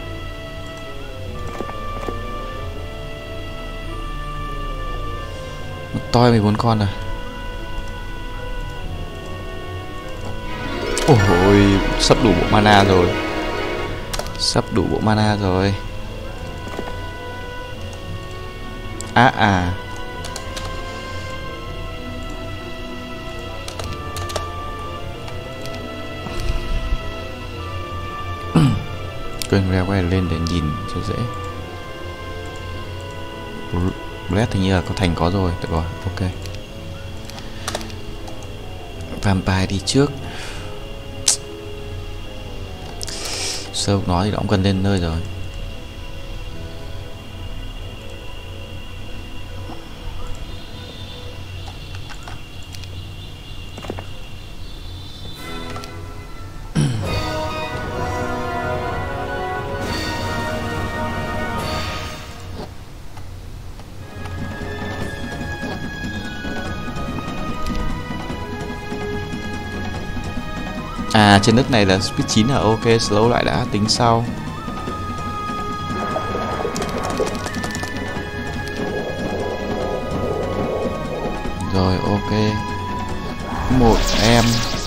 Mất toi mười bốn con rồi. Ôi, sắp đủ bộ mana rồi. Sắp đủ bộ mana rồi. À à. Quên leo quay lên để nhìn cho dễ. Blade thì như là có thành có rồi, được rồi, ok. Vampire đi trước. Sâu nó thì nó cũng cần lên nơi rồi. À trên nước này là speed chín là ok, slow lại đã, tính sau. Rồi ok. Một em.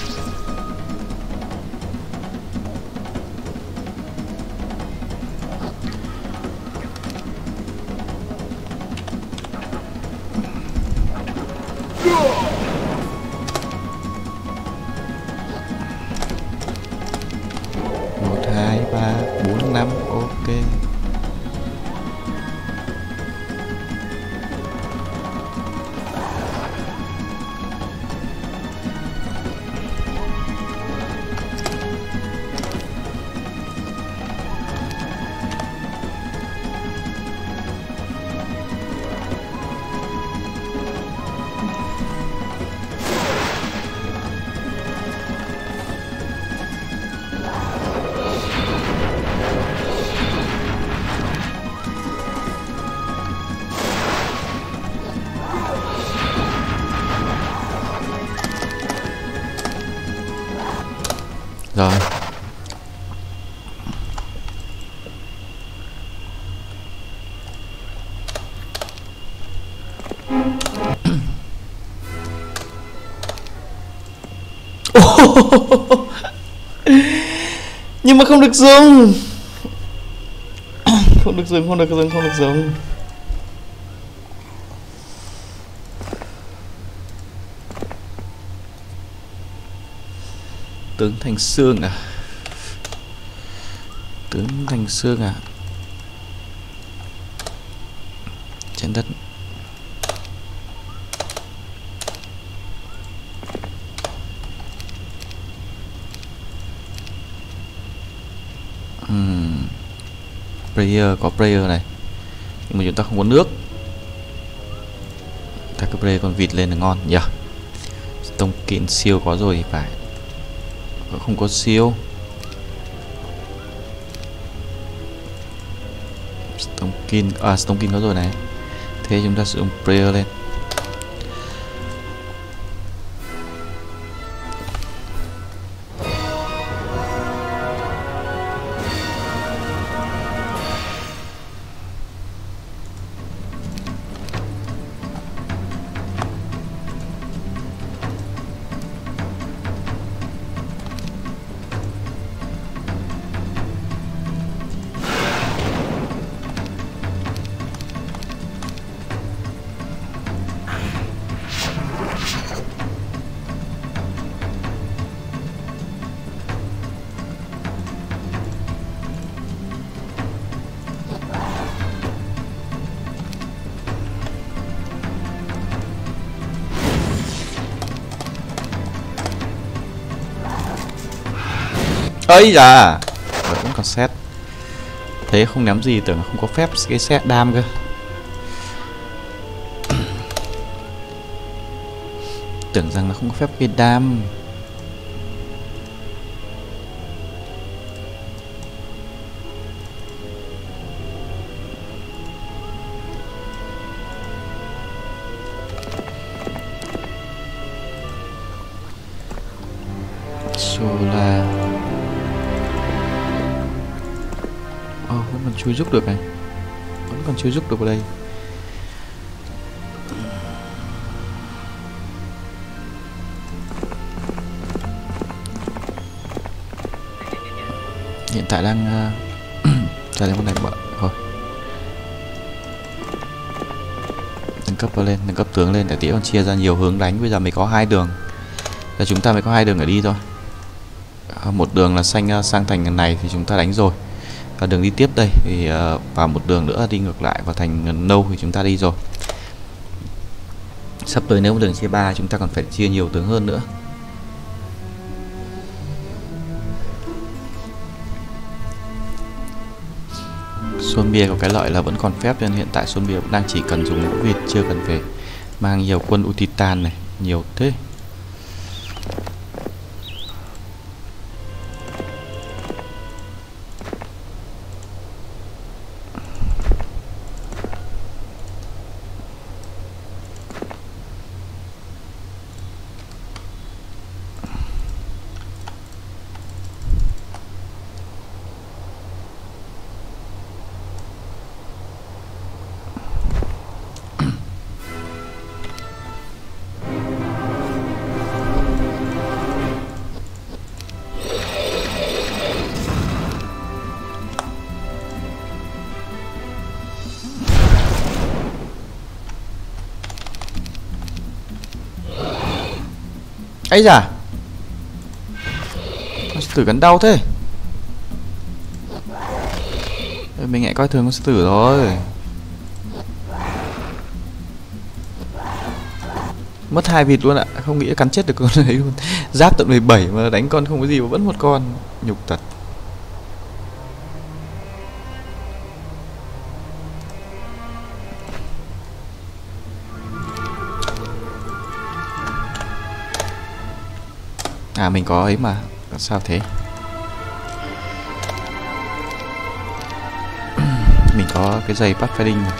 bốn năm ok. Rồi. Nhưng mà không được dùng. Không được dùng, không được dùng, không được dùng. Tướng thành xương à? Tướng thành xương à? Trên đất. uhm. Prayer, có prayer này, nhưng mà chúng ta không có nước. Ta cứ prayer con vịt lên là ngon nhỉ. Yeah. Stone Kin siêu có rồi thì phải. Không có siêu. Stone Kin, à Stone Kin có rồi này. Thế chúng ta sử dụng prayer lên. Ấy da, vẫn còn xét. Thế không ném gì, tưởng không có phép cái xét đam cơ. Tưởng rằng nó không có phép cái đam. Sola. Ồ, oh, vẫn còn chui giúp được này. Vẫn còn chui giúp được vào đây. Hiện tại đang trả đến con này bận thôi. Nâng cấp lên, nâng cấp tướng lên để tí còn chia ra nhiều hướng đánh. Bây giờ mới có hai đường. Là chúng ta mới có hai đường để đi thôi. Một đường là xanh sang thành này thì chúng ta đánh rồi. Và đường đi tiếp đây thì uh, vào một đường nữa đi ngược lại vào thành nâu thì chúng ta đi rồi. Sắp tới nếu một đường chia ba chúng ta còn phải chia nhiều tướng hơn nữa. Xuân bia có cái lợi là vẫn còn phép, nên hiện tại Xuân bia đang chỉ cần dùng ngũ vịt, chưa cần phải mang nhiều quân Utitan này, nhiều thế. Ấy da, con sư tử cắn đau thế. Mình lại coi thường con sư tử rồi. Mất hai vịt luôn ạ, không nghĩ cắn chết được con đấy luôn. Giáp tận mười bảy mà đánh con không có gì mà vẫn một con, nhục thật. À mình có ấy mà, sao thế? Mình có cái giày pathfinding mà.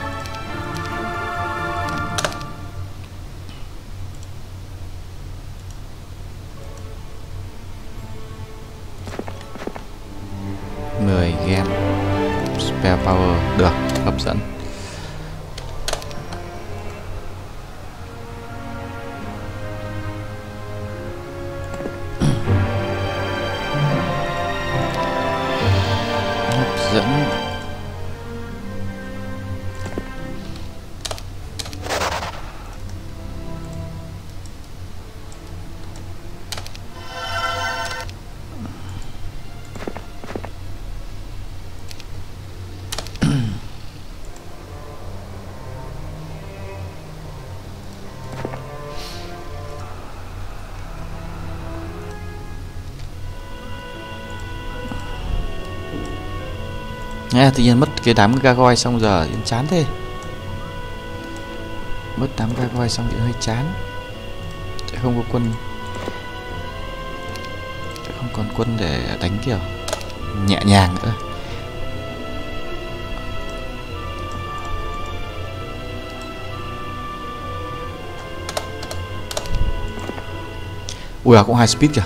mười game spell power được, hấp dẫn. Dẫn Nghe tự nhiên mất cái đám gargoyle xong giờ chán thế. Mất đám gargoyle xong thì hơi chán. Sẽ không có quân, sẽ không còn quân để đánh kiểu nhẹ nhàng nữa. Ui à, cũng high speed kìa.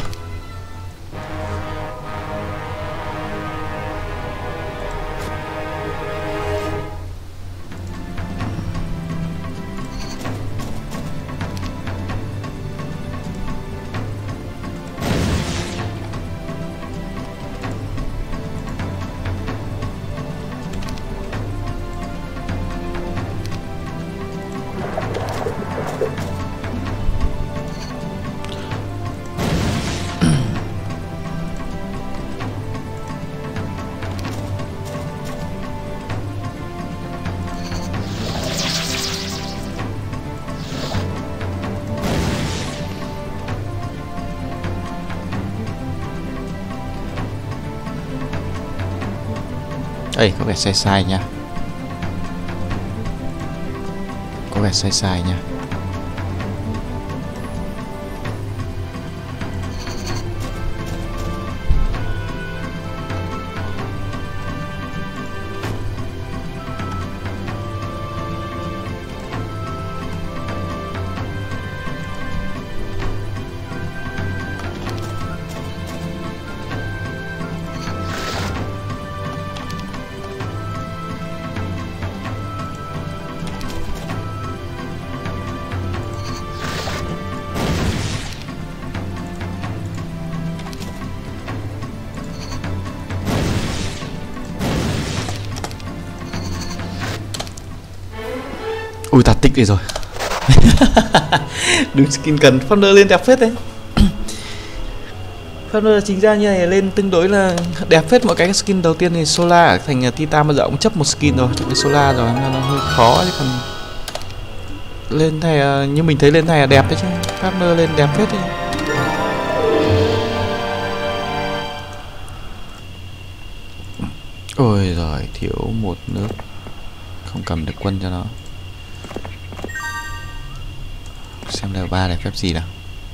Đây có vẻ sai sai nha. Có vẻ sai sai nha. Ui tạt tích đi rồi. Đúng skin cần Founder lên đẹp phết đấy. Founder chính ra như này lên tương đối là đẹp phết. Mọi cái skin đầu tiên thì Solar ở thành Titan bây giờ cũng chấp một skin rồi, cái Solar rồi nó, nó hơi khó chứ còn lên này như mình thấy lên này là đẹp đấy chứ. Founder lên đẹp phết đấy. Ôi giời, thiếu một nước, không cầm được quân cho nó. Xem level ba này phép gì nào.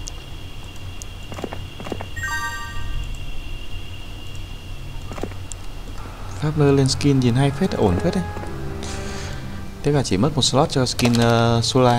Pháp lơ lên skin nhìn hay phết, ổn phết đấy. Thế là chỉ mất một slot cho skin uh, Solar.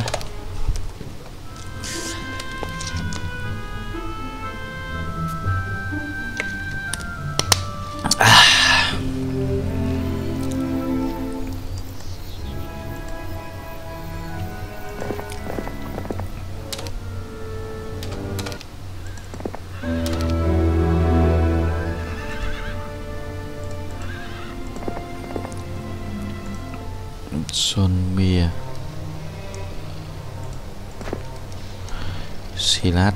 Sonmir Silat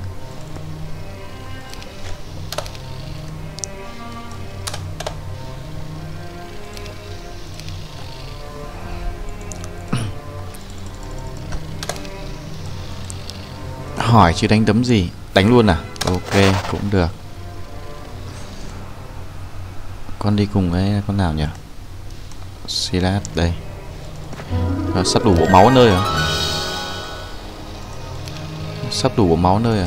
hỏi chứ đánh đấm gì, đánh luôn à? Ok cũng được. Con đi cùng với con nào nhỉ? Silat đây. À, sắp đủ bộ máu nơi à? Sắp đủ bộ máu nơi à?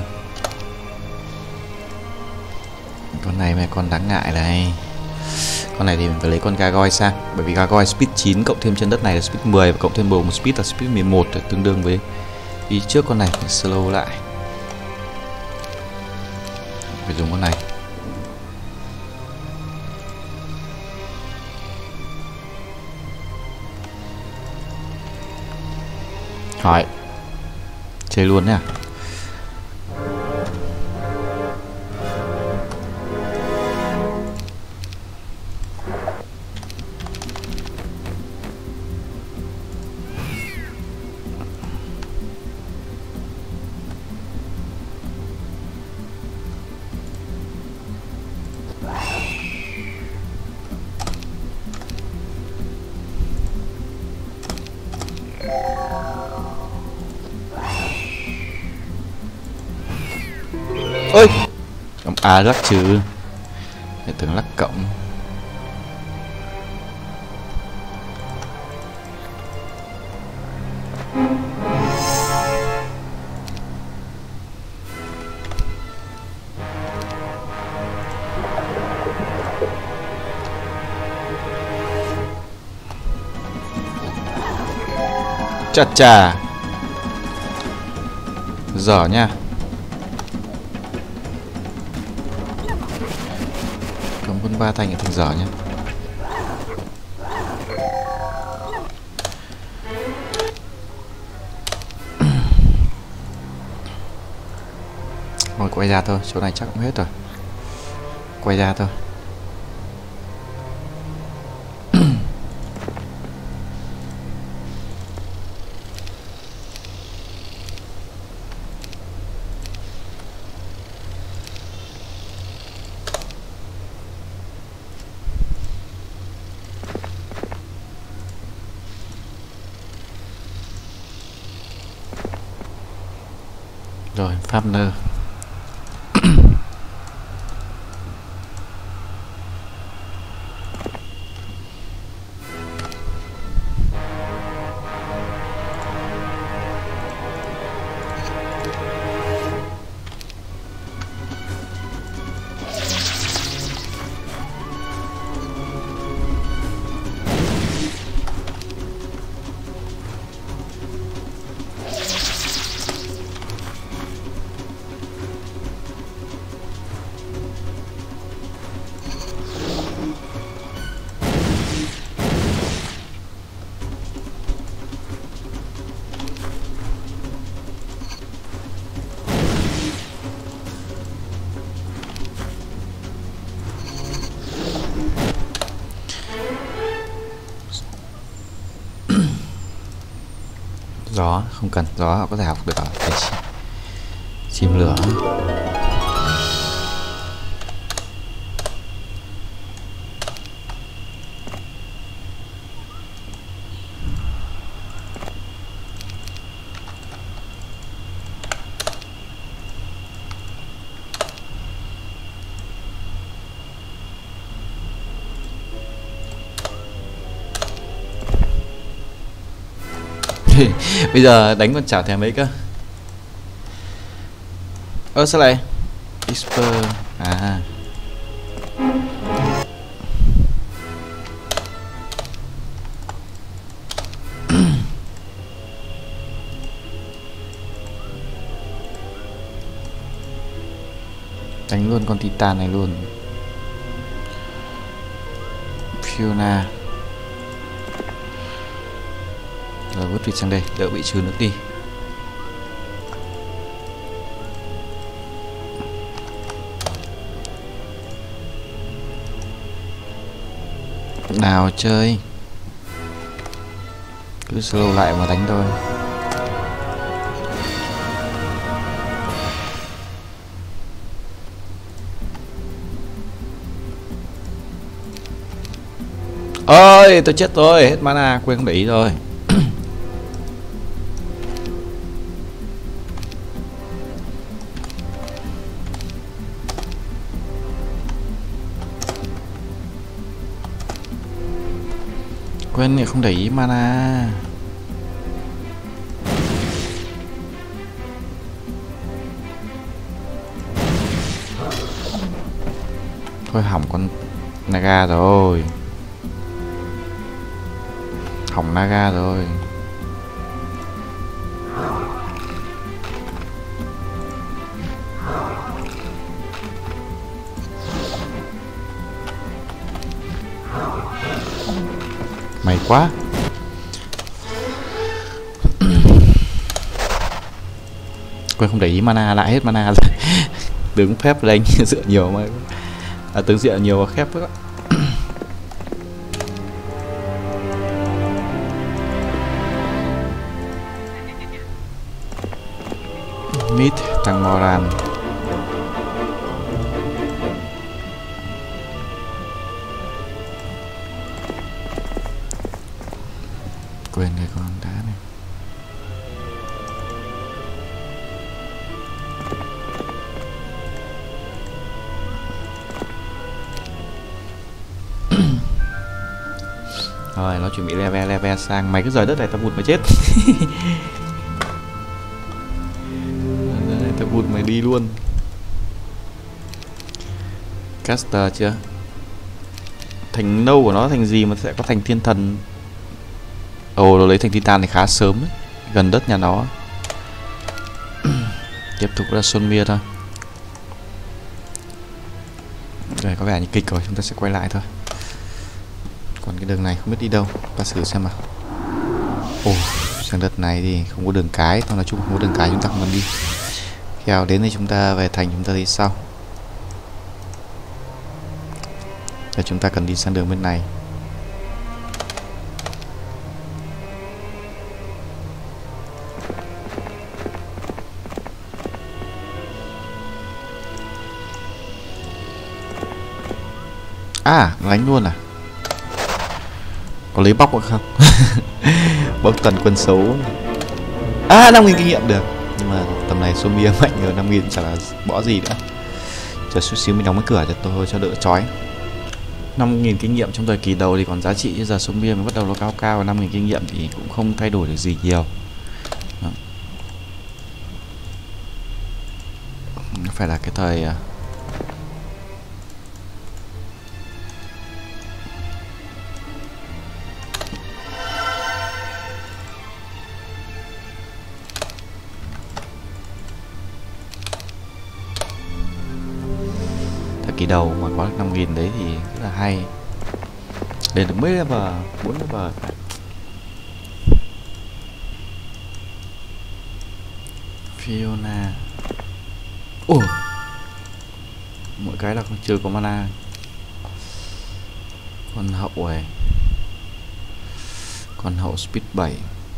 Con này mà con đáng ngại này. Con này thì mình phải lấy con Gargoyle sang. Bởi vì Gargoyle speed chín cộng thêm chân đất này là speed mười và cộng thêm bồ một speed là speed mười một, tương đương với đi trước con này phải slow lại. Phải dùng con này. Hỏi chơi luôn nha. Ôi à lắc trừ, để tưởng lắc cộng. Chà chà, dở nha. Cầm quân ba thành thành dở nha. Rồi quay ra thôi, chỗ này chắc cũng hết rồi. Quay ra thôi. Rồi, Farmer. Gió không cần, gió họ có thể học được ở cái chim lửa. Bây giờ đánh con chảo thèm mấy cơ. Ơ sao lại Isper à. Đánh luôn con Titan này luôn. Fiona. Rồi vứt vịt sang đây, đỡ bị trừ nước đi. Nào chơi. Cứ slow lại mà đánh thôi. Ôi tôi chết rồi, hết mana, quên không để ý rồi. Quên thì không để ý mana. Thôi hỏng con Naga rồi. Hỏng Naga rồi. May quá. Quên không để ý mana, lại hết mana rồi. Đứng phép đánh dựa nhiều mà. À, tướng dựa nhiều và khép quá. Mid thằng Moran. Quên cái con đá này. Rồi nó chuẩn bị level level sang. Mày cứ rời đất này tao vụt mày chết. Tao vụt mày đi luôn. Caster chưa? Thành nâu của nó thành gì mà sẽ có thành thiên thần. Ồ, nó lấy thành Titan thì khá sớm ấy. gần đất nhà nó. Tiếp tục là Solmir thôi. Rồi có vẻ như kịch rồi, chúng ta sẽ quay lại thôi. Còn cái đường này không biết đi đâu, ta thử xem nào. Ồ, sang đợt này thì không có đường cái, thôi nói chung không có đường cái chúng ta không cần đi. Kèo đến thì chúng ta về thành chúng ta đi sau. Và chúng ta cần đi sang đường bên này. À, đánh luôn à? Có lấy bóc không? Bóc toàn quân xấu. À, năm nghìn kinh nghiệm được. Nhưng mà tầm này Solmir mạnh rồi, năm nghìn chả là bỏ gì nữa. Chờ chút xíu mình đóng cái cửa cho tôi cho đỡ chói. Năm nghìn kinh nghiệm trong thời kỳ đầu thì còn giá trị, chứ giờ Solmir mới bắt đầu nó cao cao, năm nghìn kinh nghiệm thì cũng không thay đổi được gì nhiều. Đó. Phải là cái thời kỳ đầu mà có được năm nghìn đấy thì rất là hay. Lên được mấy level, bốn level. Fiona. Ồ, mỗi cái là không chưa có mana. Con hậu này, con hậu speed bảy.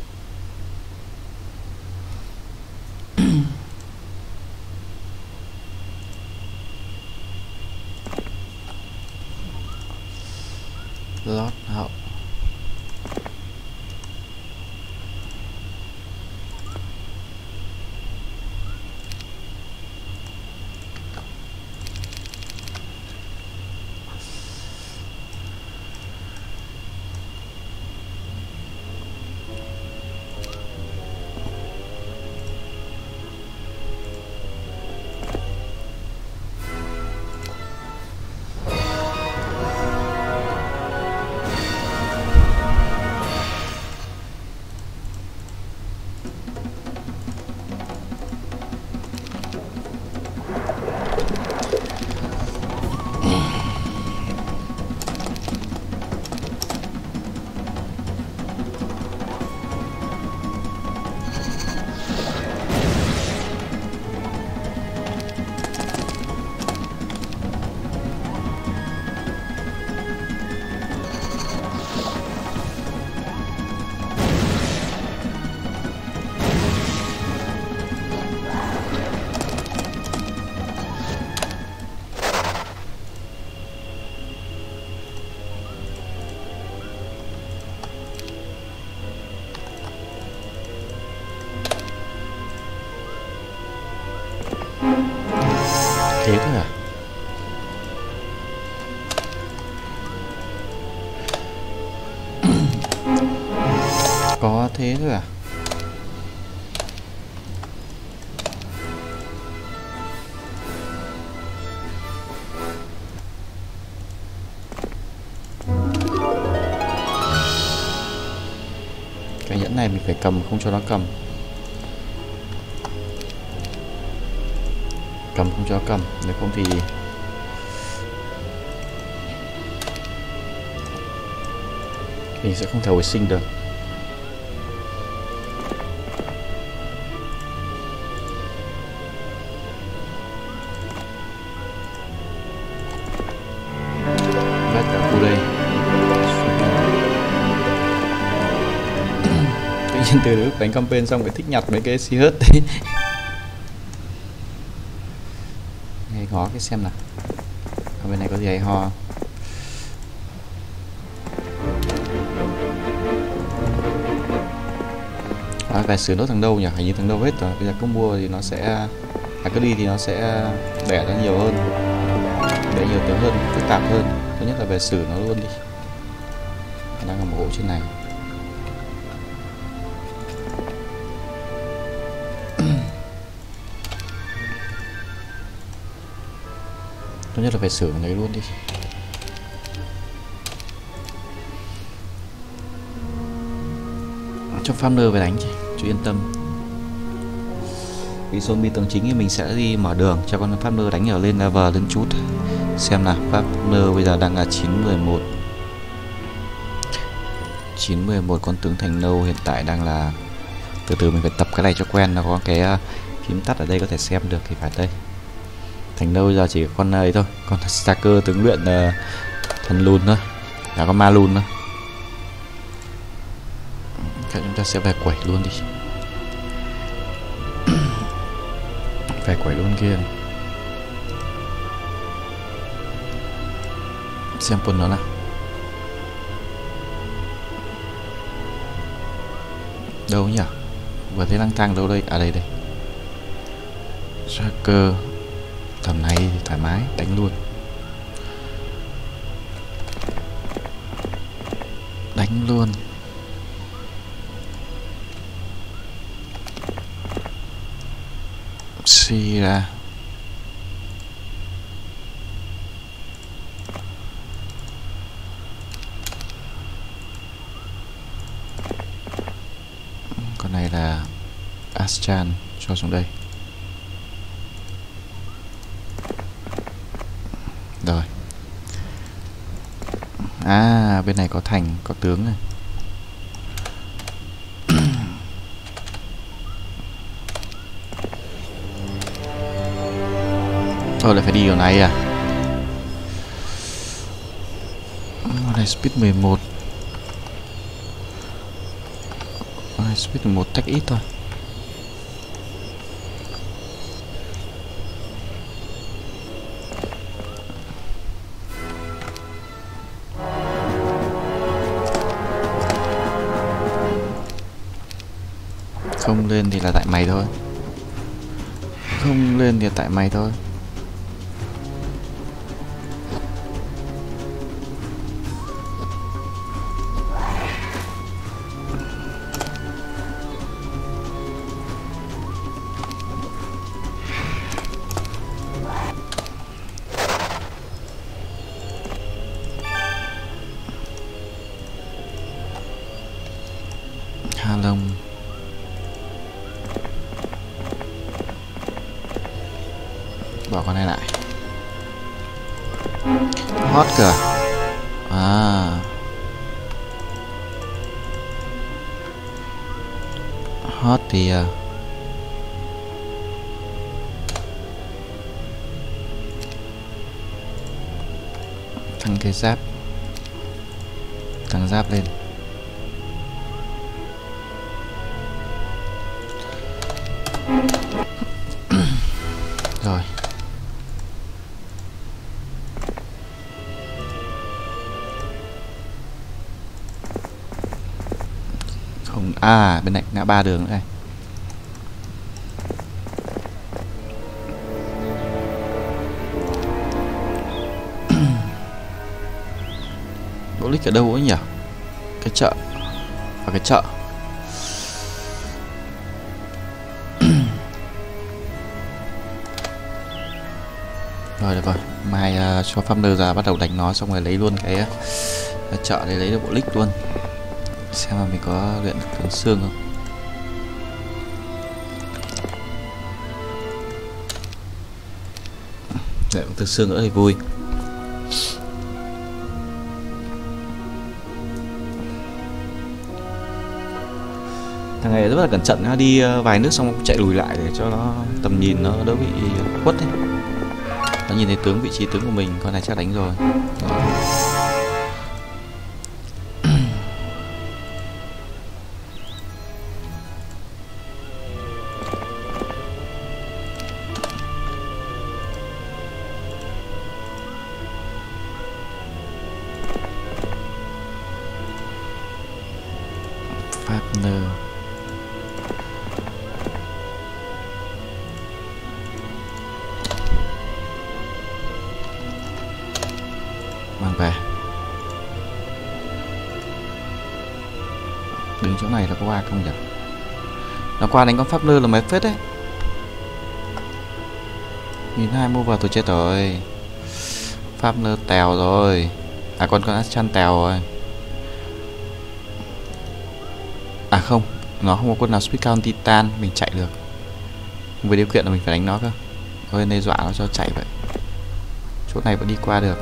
Lót hậu. Thế thôi à? Có thế thôi à? Cái nhẫn này mình phải cầm, không cho nó cầm. Cầm không cho cầm, nếu không thì mình sẽ không thể hồi sinh được. Vết cả khu đây. Tự nhiên từ lúc đánh campaign xong phải thích nhặt mấy cái si hớt đấy. Ngó cái xem nào, ở bên này có gì hay ho. À, cái sửa nốt thằng đâu nhỉ? Hình như thằng đâu hết rồi. Bây giờ cứ mua thì nó sẽ, à, cứ đi thì nó sẽ bẻ ra nhiều hơn, bẻ nhiều tướng hơn, phức tạp hơn. Thứ nhất là về xử nó luôn đi. Đang là một gỗ trên này. Tốt nhất là phải sửa lấy luôn đi. Cho farmer về đánh chứ. Chủ chú yên tâm. Vì zombie tầng chính thì mình sẽ đi mở đường cho con pháp nơ đánh ở lên level lên chút. Xem nào, pháp nơ bây giờ đang là chín mười một. chín mười một, con tướng thành nâu hiện tại đang là, từ từ mình phải tập cái này cho quen. Nó có cái uh, phím tắt ở đây có thể xem được thì phải đây. Thành nâu bây giờ chỉ có con ấy thôi, con Stacker tướng luyện uh, thần lùn thôi, là con ma lùn thôi. Các chúng ta sẽ về quẩy luôn đi. Về quẩy luôn kia. Xem quân nó nào. Đâu nhỉ? Vừa thấy lang thang đâu đây? À đây đây. Tracker. Tầm này thì thoải mái, đánh luôn. Đánh luôn. Xì ra. Con này là Astran, cho xuống đây. Rồi. À, bên này có thành, có tướng này. Thôi lại phải đi kiểu này à. Con này speed mười một. Con này speed mười một tech ít thôi. Không lên thì là tại mày thôi. Không lên thì là tại mày thôi. Ha Long. Bỏ con này lại. Hot kìa. À. Hot thì uh, thằng cái giáp. Thằng giáp lên. Rồi. Không, à bên này ngã ba đường nữa này. Bộ lích ở đâu ấy nhỉ? Cái chợ. Ở cái chợ. Rồi được rồi, mai uh, cho farmer ra bắt đầu đánh nó xong rồi lấy luôn cái uh, chợ để lấy được bộ lích luôn. Xem mà mình có luyện được tướng xương không. Luyện tướng xương nữa thì vui. Thằng này rất là cẩn thận, nó đi uh, vài nước xong chạy lùi lại để cho nó tầm nhìn nó đỡ bị khuất ấy. Nó nhìn thấy tướng, vị trí tướng của mình, con này chắc đánh rồi. Đó. Partner. Mang về. Đứng chỗ này là có qua không nhỉ? Nó qua đánh con pháp nơ là mấy phết đấy. Nhìn hai mua vào tôi chết rồi. Pháp nơ tèo rồi. À con con Astran tèo rồi. À không, Nó không có quân nào speed count titan mình chạy được, với điều kiện là mình phải đánh nó cơ. Thôi đe dọa nó cho chạy vậy. Chỗ này vẫn đi qua được,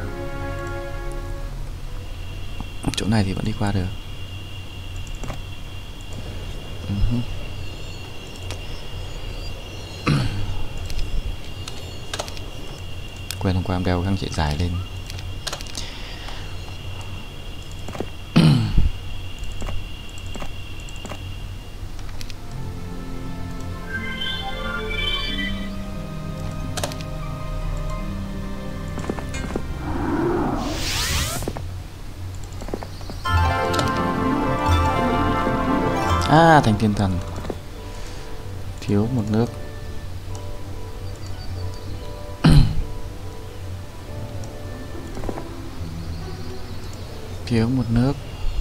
chỗ này thì vẫn đi qua được. Uh-huh. Quên hôm qua em đeo găng chạy dài lên. À, thành thiên thần. Thiếu một nước. Thiếu một nước.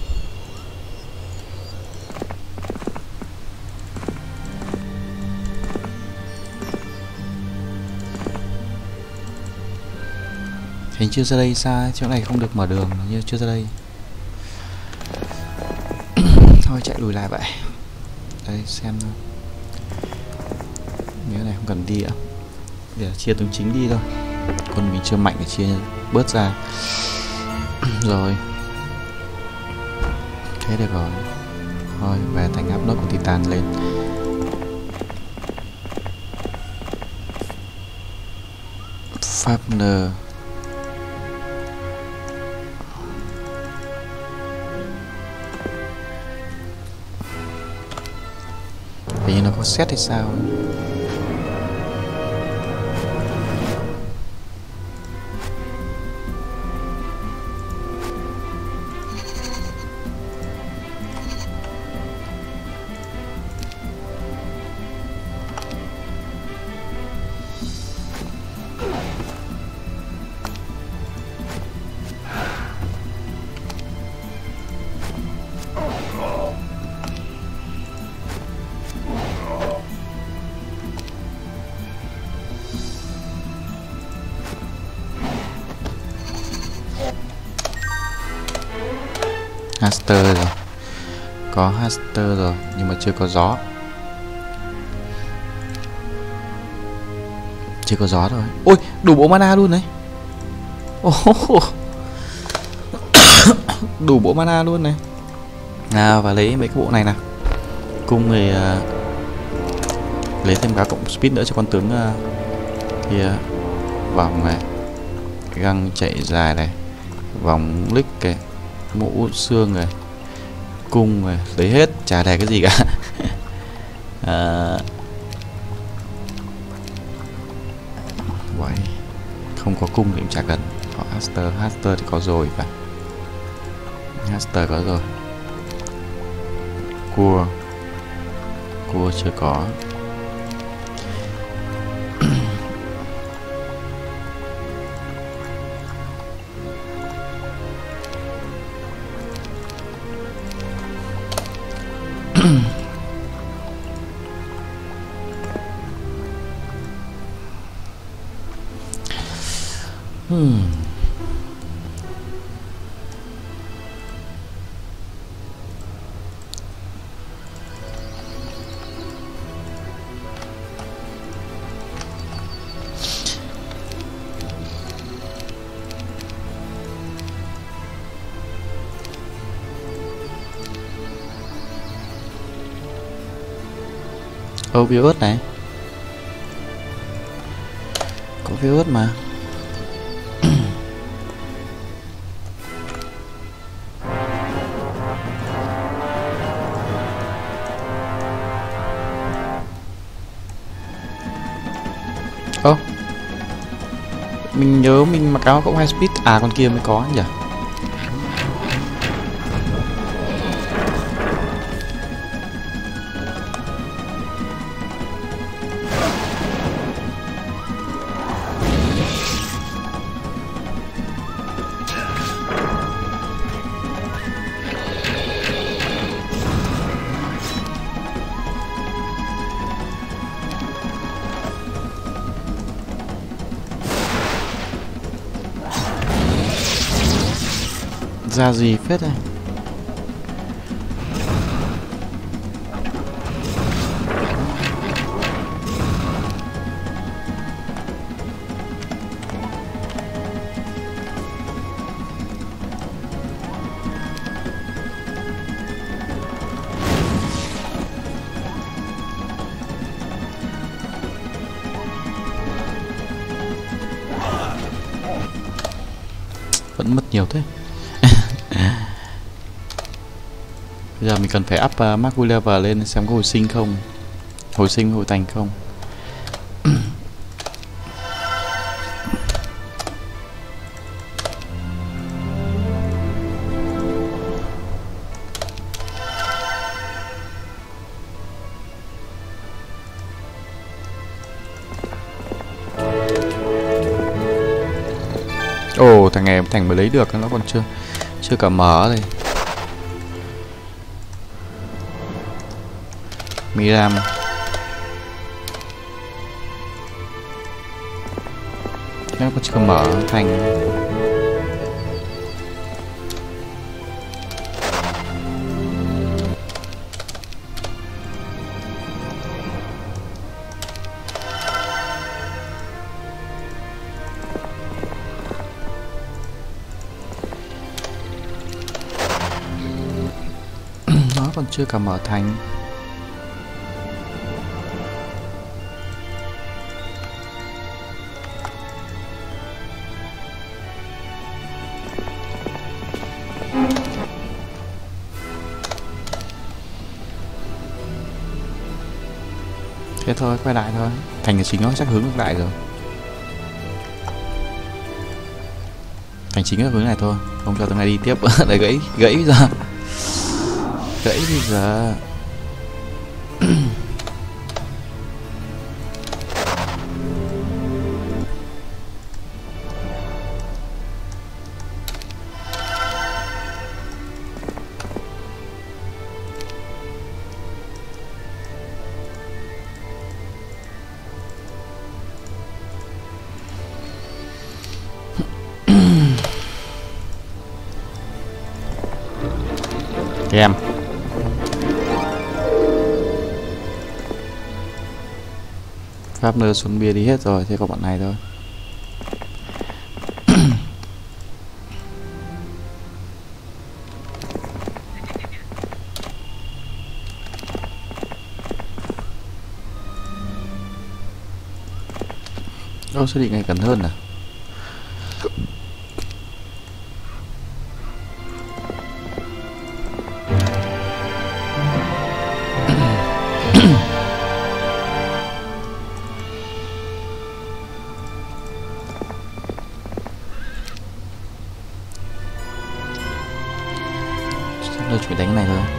Hình chưa ra đây xa, chỗ này không được mở đường, như chưa ra đây. Thôi chạy lùi lại vậy. Đây xem thôi. Nếu này không cần đi ạ. Để chia tướng chính đi thôi. Còn mình chưa mạnh để chia bớt ra. Rồi. Thế được rồi. Thôi về thành áp nốt của Titan lên. Fafner. Hình như nó có set hay sao. Haster rồi, có Haster rồi nhưng mà chưa có gió, chưa có gió rồi. Ôi đủ bộ mana luôn đấy. Oh. Đủ bộ mana luôn này. Nào và lấy mấy cái bộ này nào. Cung thì uh, lấy thêm cả cộng speed nữa cho con tướng uh, kia. Vòng này, găng chạy dài này, vòng lick kìa, mũ xương này, cung này, lấy hết, chả đè cái gì cả. À, vậy không có cung thì cũng chả cần. Có Haster, Haster thì có rồi phải. Haster có rồi. Cua, cua chưa có. Hmm. Ô virus này, có virus mà. Ô, mình nhớ mình mặc áo cộng hai speed à, con kia mới có nhỉ. Ra gì phết này. Vẫn mất nhiều thế. Bây giờ mình cần phải up uh, Mark level lên xem có hồi sinh không. Hồi sinh hồi thành không. Ồ, oh, thằng này thành mới lấy được, nó còn chưa chưa cả mở đây. Miram nó còn chưa mở thành. Nó còn chưa cả mở thành. Thế thôi, quay lại thôi. Thành chính nó chắc hướng ngược lại rồi. Thành chính là hướng này thôi, không cho thằng này đi tiếp. Để gãy gãy bây giờ. Gãy bây giờ. Em Pháp nơ xuống bia đi hết rồi, thế có bọn này thôi. Ô, xác định này gần hơn à? Tôi chỉ đánh cái này thôi.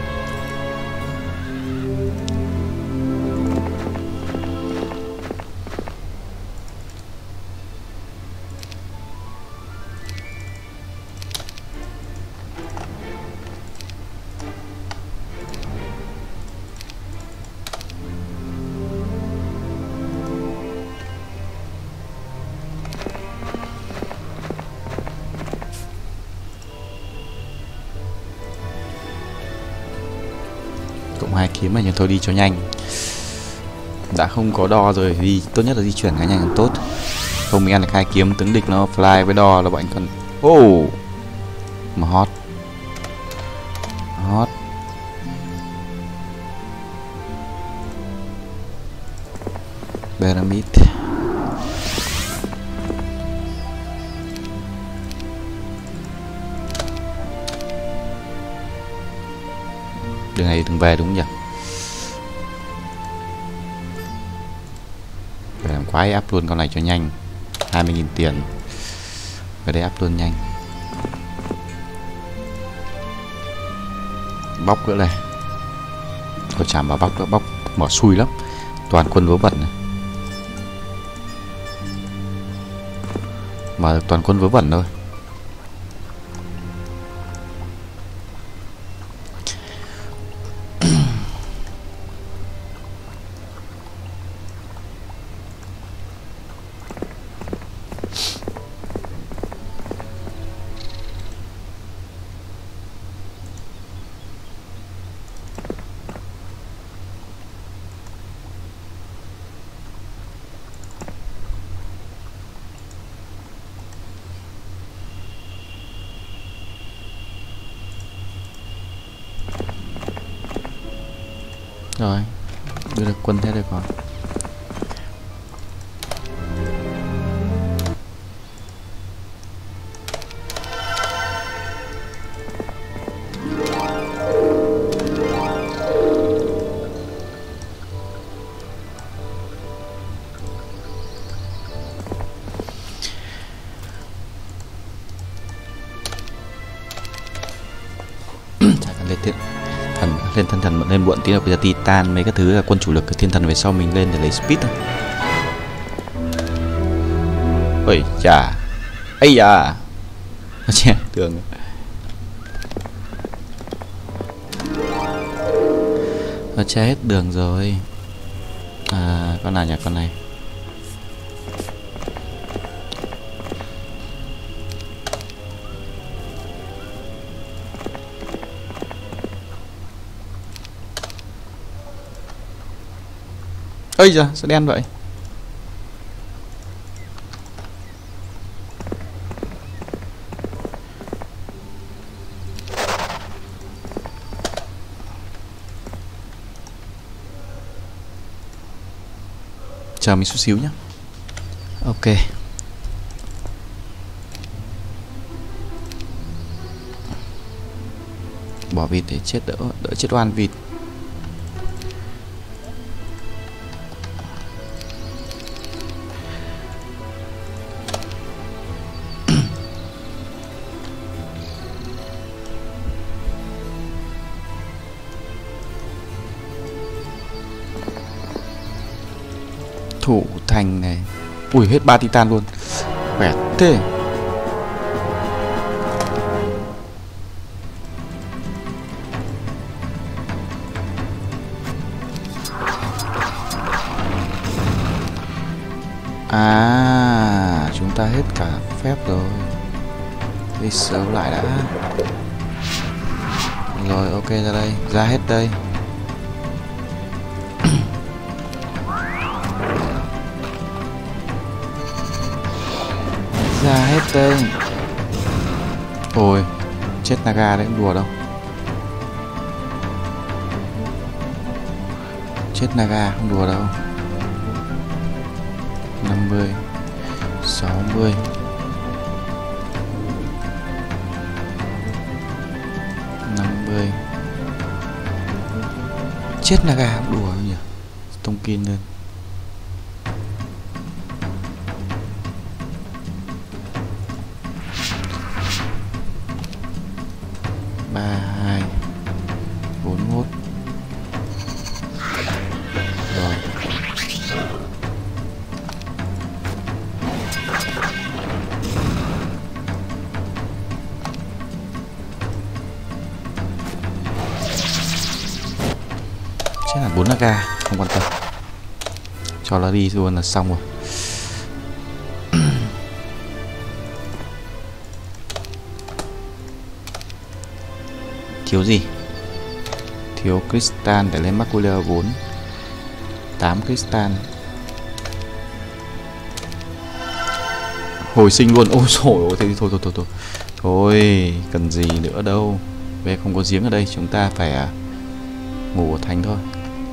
Cộng hai kiếm này, nhưng thôi đi cho nhanh. Đã không có đo rồi thì tốt nhất là di chuyển khá nhanh càng tốt. Không mình ăn được hai kiếm tướng địch nó fly với đo là bạn cần. Oh, mà hot hot. Pyramid. Đường này đừng về đúng nhỉ? Phải làm quái áp luôn con này cho nhanh. Hai mươi nghìn tiền. Về đây áp luôn nhanh. Bóc nữa này. Thôi chạm vào bóc nữa, bóc mở xui lắm. Toàn quân vớ vẩn này. Mà toàn quân vớ vẩn thôi. Rồi, đưa được quân thế được rồi. lên thiên thần lên muộn tí, là bây giờ Titan mấy cái thứ là quân chủ lực, cái thiên thần về sau mình lên để lấy speed thôi. Ôi chà, ấy da, nó che tường, nó che hết đường rồi. À, con nào nhỉ, con này. Ây da, sao đen vậy? Chờ mình chút xíu nhé. Ok. Bỏ vịt để chết đỡ, đỡ chết oan vịt. Thủ thành này. Ui, hết ba Titan luôn. Khỏe thế. À, chúng ta hết cả phép rồi. Đi sớm lại đã. Rồi, ok, ra đây. Ra hết đây. Ra hết đây. Ôi, chết Naga đấy, không đùa đâu. Chết Naga, không đùa đâu. Năm mươi, sáu mươi. Năm mươi. Chết Naga, không đùa đâu nhỉ. Tông Kin lên. Ba, hai, bốn, mốt. Rồi. Chết là bốn Naga, không quan tâm. Cho nó đi luôn là xong rồi. Thiếu gì? Thiếu Crystal để lên Macula bốn. Tám Crystal. Hồi sinh luôn. Ôi trời ơi, thế thì thôi thôi thôi thôi. Thôi, cần gì nữa đâu. Bây giờ không có giếng ở đây, chúng ta phải à, ngủ ở thành thôi.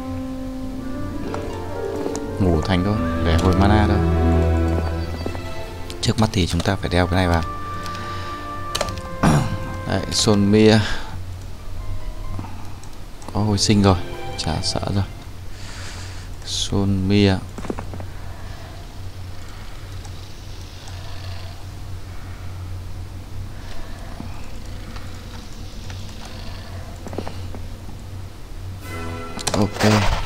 Ngủ ở thành thôi, để hồi mana thôi. Trước mắt thì chúng ta phải đeo cái này vào. Đấy, Solmia có hồi sinh rồi, chả sợ rồi. Solmia. Ok.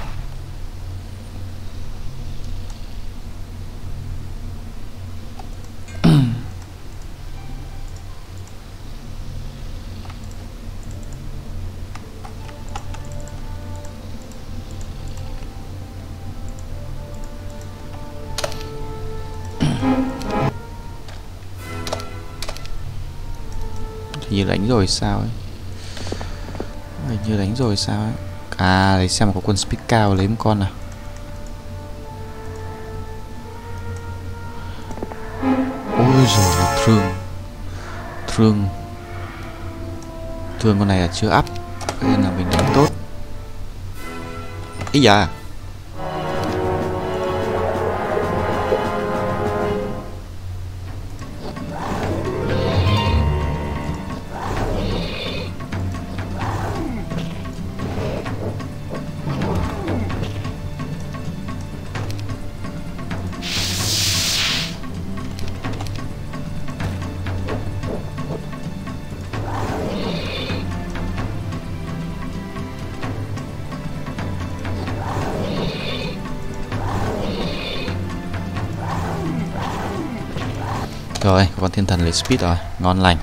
Như đánh rồi sao ấy, hình như đánh rồi sao ấy. À, để xem có quân speed cao lấy một con nào. Ôi rồi thương thương thương con này là chưa up nên là mình đánh tốt. Ý da. Rồi, con thiên thần lấy speed rồi, ngon lành.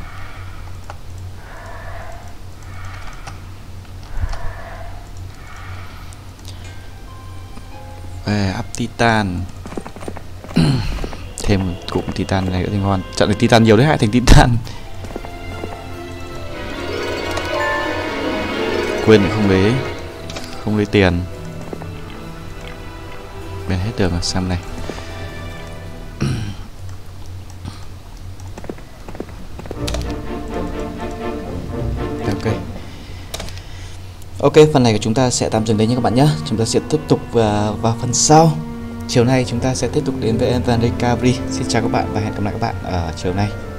Về up titan. Thêm cụm titan này nữa thì ngon. Trận này titan nhiều đấy, hai thành titan. Quên không lấy không lấy tiền. Bên hết đường rồi, sang này. Ok. Ok, phần này của chúng ta sẽ tạm dừng đấy nha các bạn nhé. Chúng ta sẽ tiếp tục vào, vào phần sau. Chiều nay chúng ta sẽ tiếp tục đến với Advanced Recovery. Xin chào các bạn và hẹn gặp lại các bạn ở chiều nay.